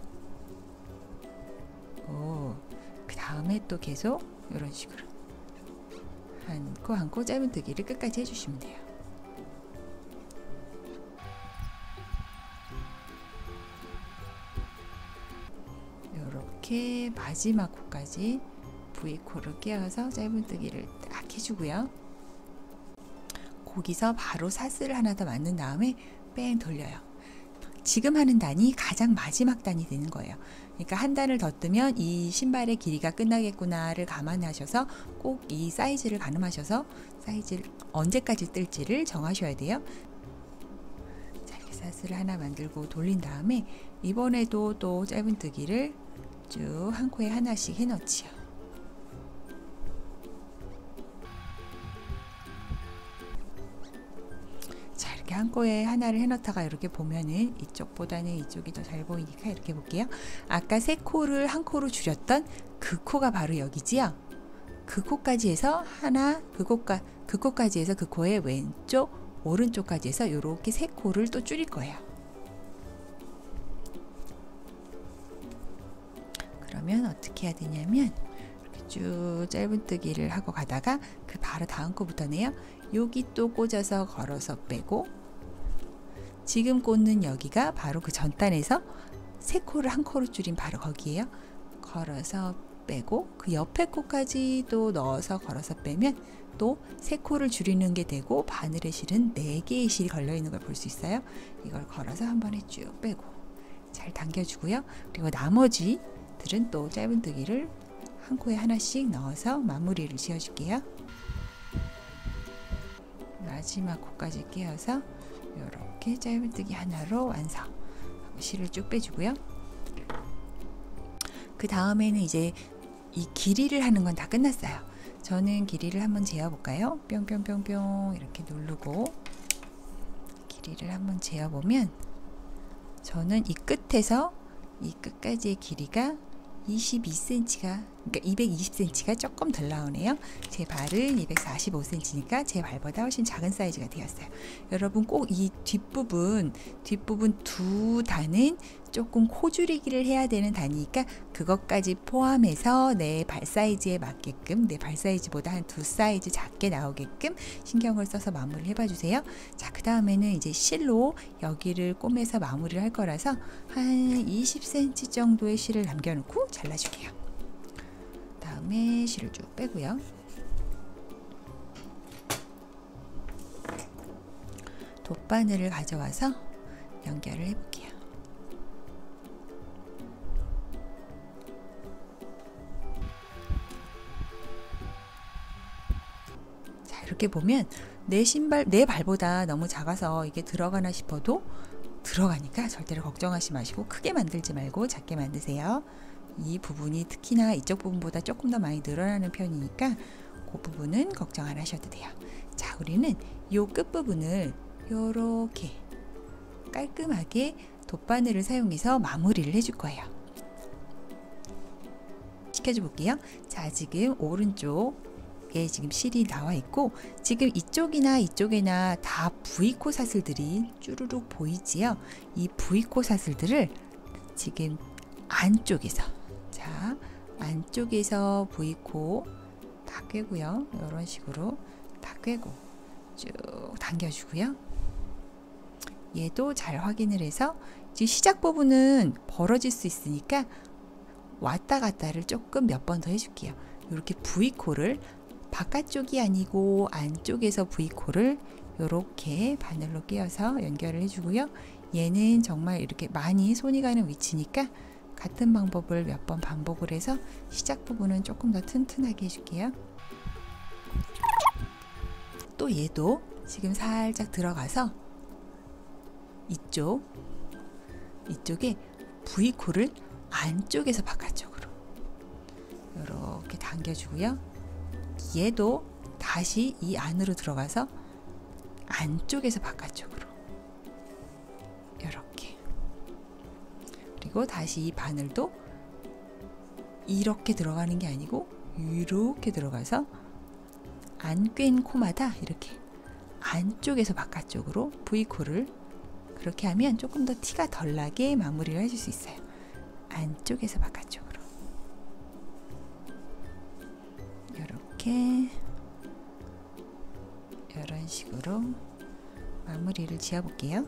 그 다음에 또 계속 이런 식으로 한 코 한 코 짧은뜨기를 끝까지 해주시면 돼요. 이렇게 마지막 코까지 V코를 끼워서 짧은뜨기를 딱 해주고요. 거기서 바로 사슬을 하나 더 맞는 다음에 뺑 돌려요. 지금 하는 단이 가장 마지막 단이 되는 거예요. 그러니까 한 단을 더 뜨면 이 신발의 길이가 끝나겠구나를 감안하셔서 꼭 이 사이즈를 가늠하셔서 사이즈를 언제까지 뜰지를 정하셔야 돼요. 자, 이렇게 사슬을 하나 만들고 돌린 다음에 이번에도 또 짧은뜨기를 쭉 한 코에 하나씩 해놓지요. 한 코에 하나를 해놓다가 이렇게 보면은 이쪽보다는 이쪽이 더 잘 보이니까 이렇게 볼게요. 아까 3코를 한 코로 줄였던 그 코가 바로 여기지요. 그 코까지 해서 하나, 그 코까지 해서 그 코의 왼쪽, 오른쪽까지 해서 이렇게 3코를 또 줄일 거예요. 그러면 어떻게 해야 되냐면 이렇게 쭉 짧은뜨기를 하고 가다가 그 바로 다음 코부터네요. 여기 또 꽂아서 걸어서 빼고, 지금 꽂는 여기가 바로 그 전단에서 세 코를 한 코로 줄인 바로 거기에요. 걸어서 빼고 그 옆에 코까지 또 넣어서 걸어서 빼면 또 세 코를 줄이는 게 되고 바늘에 실은 4개의 실이 걸려 있는 걸 볼 수 있어요. 이걸 걸어서 한 번에 쭉 빼고 잘 당겨주고요. 그리고 나머지들은 또 짧은뜨기를 한 코에 하나씩 넣어서 마무리를 지어줄게요. 마지막 코까지 끼워서 이렇게 짧은뜨기 하나로 완성. 실을 쭉 빼주고요. 그 다음에는 이제 이 길이를 하는 건 다 끝났어요. 저는 길이를 한번 재어볼까요? 뿅뿅뿅뿅 이렇게 누르고 길이를 한번 재어보면 저는 이 끝에서 이 끝까지의 길이가 22cm가, 그러니까 220cm가 조금 덜 나오네요. 제 발은 245cm니까 제 발보다 훨씬 작은 사이즈가 되었어요. 여러분 꼭 이 뒷부분 두 단은 조금 코 줄이기를 해야 되는 단위니까 그것까지 포함해서 내 발 사이즈에 맞게끔, 내 발 사이즈보다 한 2사이즈 작게 나오게끔 신경을 써서 마무리를 해봐 주세요. 자, 그 다음에는 이제 실로 여기를 꼬매서 마무리를 할 거라서 한 20cm 정도의 실을 남겨놓고 잘라줄게요. 다음에 실을 쭉 빼고요. 돗바늘을 가져와서 연결을 해볼게요. 자, 이렇게 보면 내 신발, 내 발보다 너무 작아서 이게 들어가나 싶어도 들어가니까 절대로 걱정하지 마시고 크게 만들지 말고 작게 만드세요. 이 부분이 특히나 이쪽 부분보다 조금 더 많이 늘어나는 편이니까 그 부분은 걱정 안 하셔도 돼요. 자, 우리는 이 끝부분을 이렇게 깔끔하게 돗바늘을 사용해서 마무리를 해줄 거예요. 시켜줘 볼게요. 자, 지금 오른쪽에 지금 실이 나와 있고 지금 이쪽이나 이쪽에나 다 V코 사슬들이 쭈루룩 보이지요? 이 V코 사슬들을 지금 안쪽에서, 자, 안쪽에서 V코 다 꿰고요. 이런 식으로 다 꿰고 쭉 당겨주고요. 얘도 잘 확인을 해서 지금 시작 부분은 벌어질 수 있으니까 왔다 갔다를 조금 몇 번 더 해줄게요. 이렇게 V코를 바깥쪽이 아니고 안쪽에서 V코를 이렇게 바늘로 끼워서 연결을 해주고요. 얘는 정말 이렇게 많이 손이 가는 위치니까 같은 방법을 몇 번 반복을 해서 시작 부분은 조금 더 튼튼하게 해줄게요. 또 얘도 지금 살짝 들어가서 이쪽에 V코를 안쪽에서 바깥쪽으로 이렇게 당겨주고요. 얘도 다시 이 안으로 들어가서 안쪽에서 바깥쪽으로 이렇게, 그리고 다시 이 바늘도 이렇게 들어가는 게 아니고 이렇게 들어가서 안 꿰인 코마다 이렇게 안쪽에서 바깥쪽으로 V코를, 그렇게 하면 조금 더 티가 덜 나게 마무리를 해줄 수 있어요. 안쪽에서 바깥쪽으로 이렇게 이런 식으로 마무리를 지어 볼게요.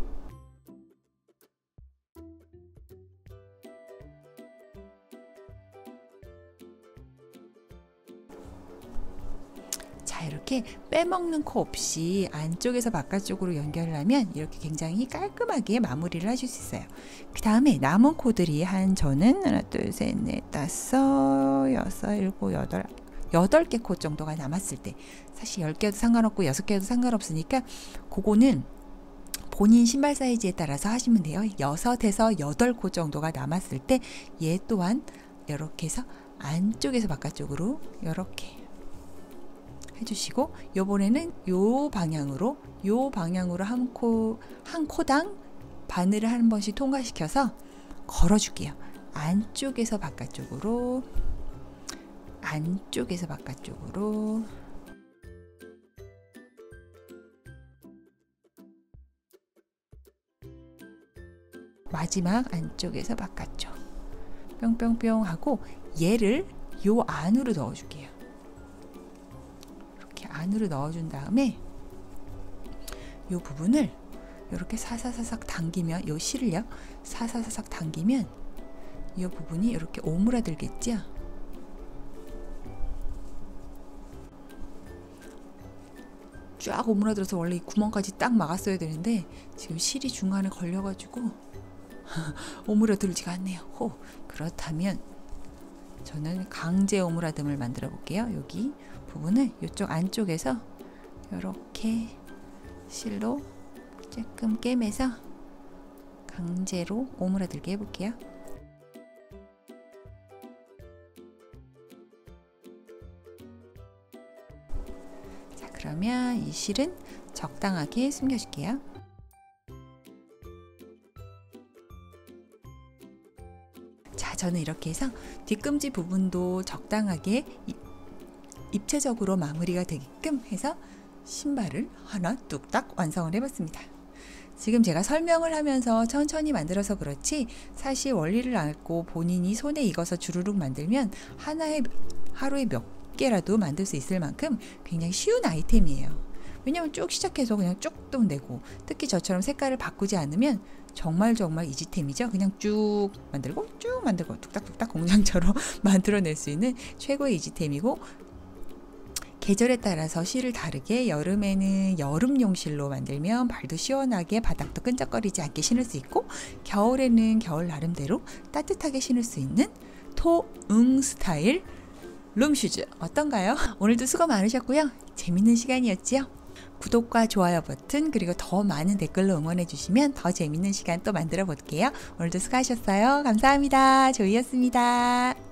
자, 이렇게 빼먹는 코 없이 안쪽에서 바깥쪽으로 연결을 하면 이렇게 굉장히 깔끔하게 마무리를 하실 수 있어요. 그 다음에 남은 코들이 저는 하나, 둘, 셋, 넷, 다섯, 여섯, 일곱, 여덟, 8개 코 정도가 남았을 때, 사실 10개도 상관없고 6개도 상관없으니까 그거는 본인 신발 사이즈에 따라서 하시면 돼요. 6에서 8코 정도가 남았을 때 얘 또한 이렇게 해서 안쪽에서 바깥쪽으로 이렇게 해주시고, 요번에는 요 방향으로 한 코당 바늘을 한 번씩 통과시켜서 걸어줄게요. 안쪽에서 바깥쪽으로, 안쪽에서 바깥쪽으로, 마지막 안쪽에서 바깥쪽 뿅뿅뿅 하고 얘를 요 안으로 넣어줄게요. 이렇게 안으로 넣어준 다음에 요 부분을 이렇게 사사사삭 당기면, 요 실을요 사사사삭 당기면 이 부분이 이렇게 오므라들겠죠. 쫙 오므라들어서 원래 이 구멍까지 딱 막았어야 되는데 지금 실이 중간에 걸려가지고 오므라들지가 않네요. 그렇다면 저는 강제 오므라듦을 만들어 볼게요. 여기 부분을 이쪽 안쪽에서 이렇게 실로 조금 깨매서 강제로 오므라들게 해볼게요. 자, 그러면 이 실은 적당하게 숨겨줄게요. 자, 저는 이렇게 해서 뒤꿈치 부분도 적당하게 입체적으로 마무리가 되게끔 해서 신발을 하나 뚝딱 완성을 해봤습니다. 지금 제가 설명을 하면서 천천히 만들어서 그렇지 사실 원리를 알고 본인이 손에 익어서 주르륵 만들면 하루에 몇 개라도 만들 수 있을 만큼 굉장히 쉬운 아이템이에요. 왜냐면 쭉 시작해서 그냥 쭉 또 내고, 특히 저처럼 색깔을 바꾸지 않으면 정말 이지템이죠. 그냥 쭉 만들고 뚝딱뚝딱 공장처럼 만들어낼 수 있는 최고의 이지템이고, 계절에 따라서 실을 다르게 여름에는 여름용 실로 만들면 발도 시원하게 바닥도 끈적거리지 않게 신을 수 있고, 겨울에는 겨울 나름대로 따뜻하게 신을 수 있는 토응 스타일 룸슈즈 어떤가요? 오늘도 수고 많으셨고요. 재밌는 시간이었지요? 구독과 좋아요 버튼, 그리고 더 많은 댓글로 응원해 주시면 더 재밌는 시간 또 만들어 볼게요. 오늘도 수고하셨어요. 감사합니다. 조이였습니다.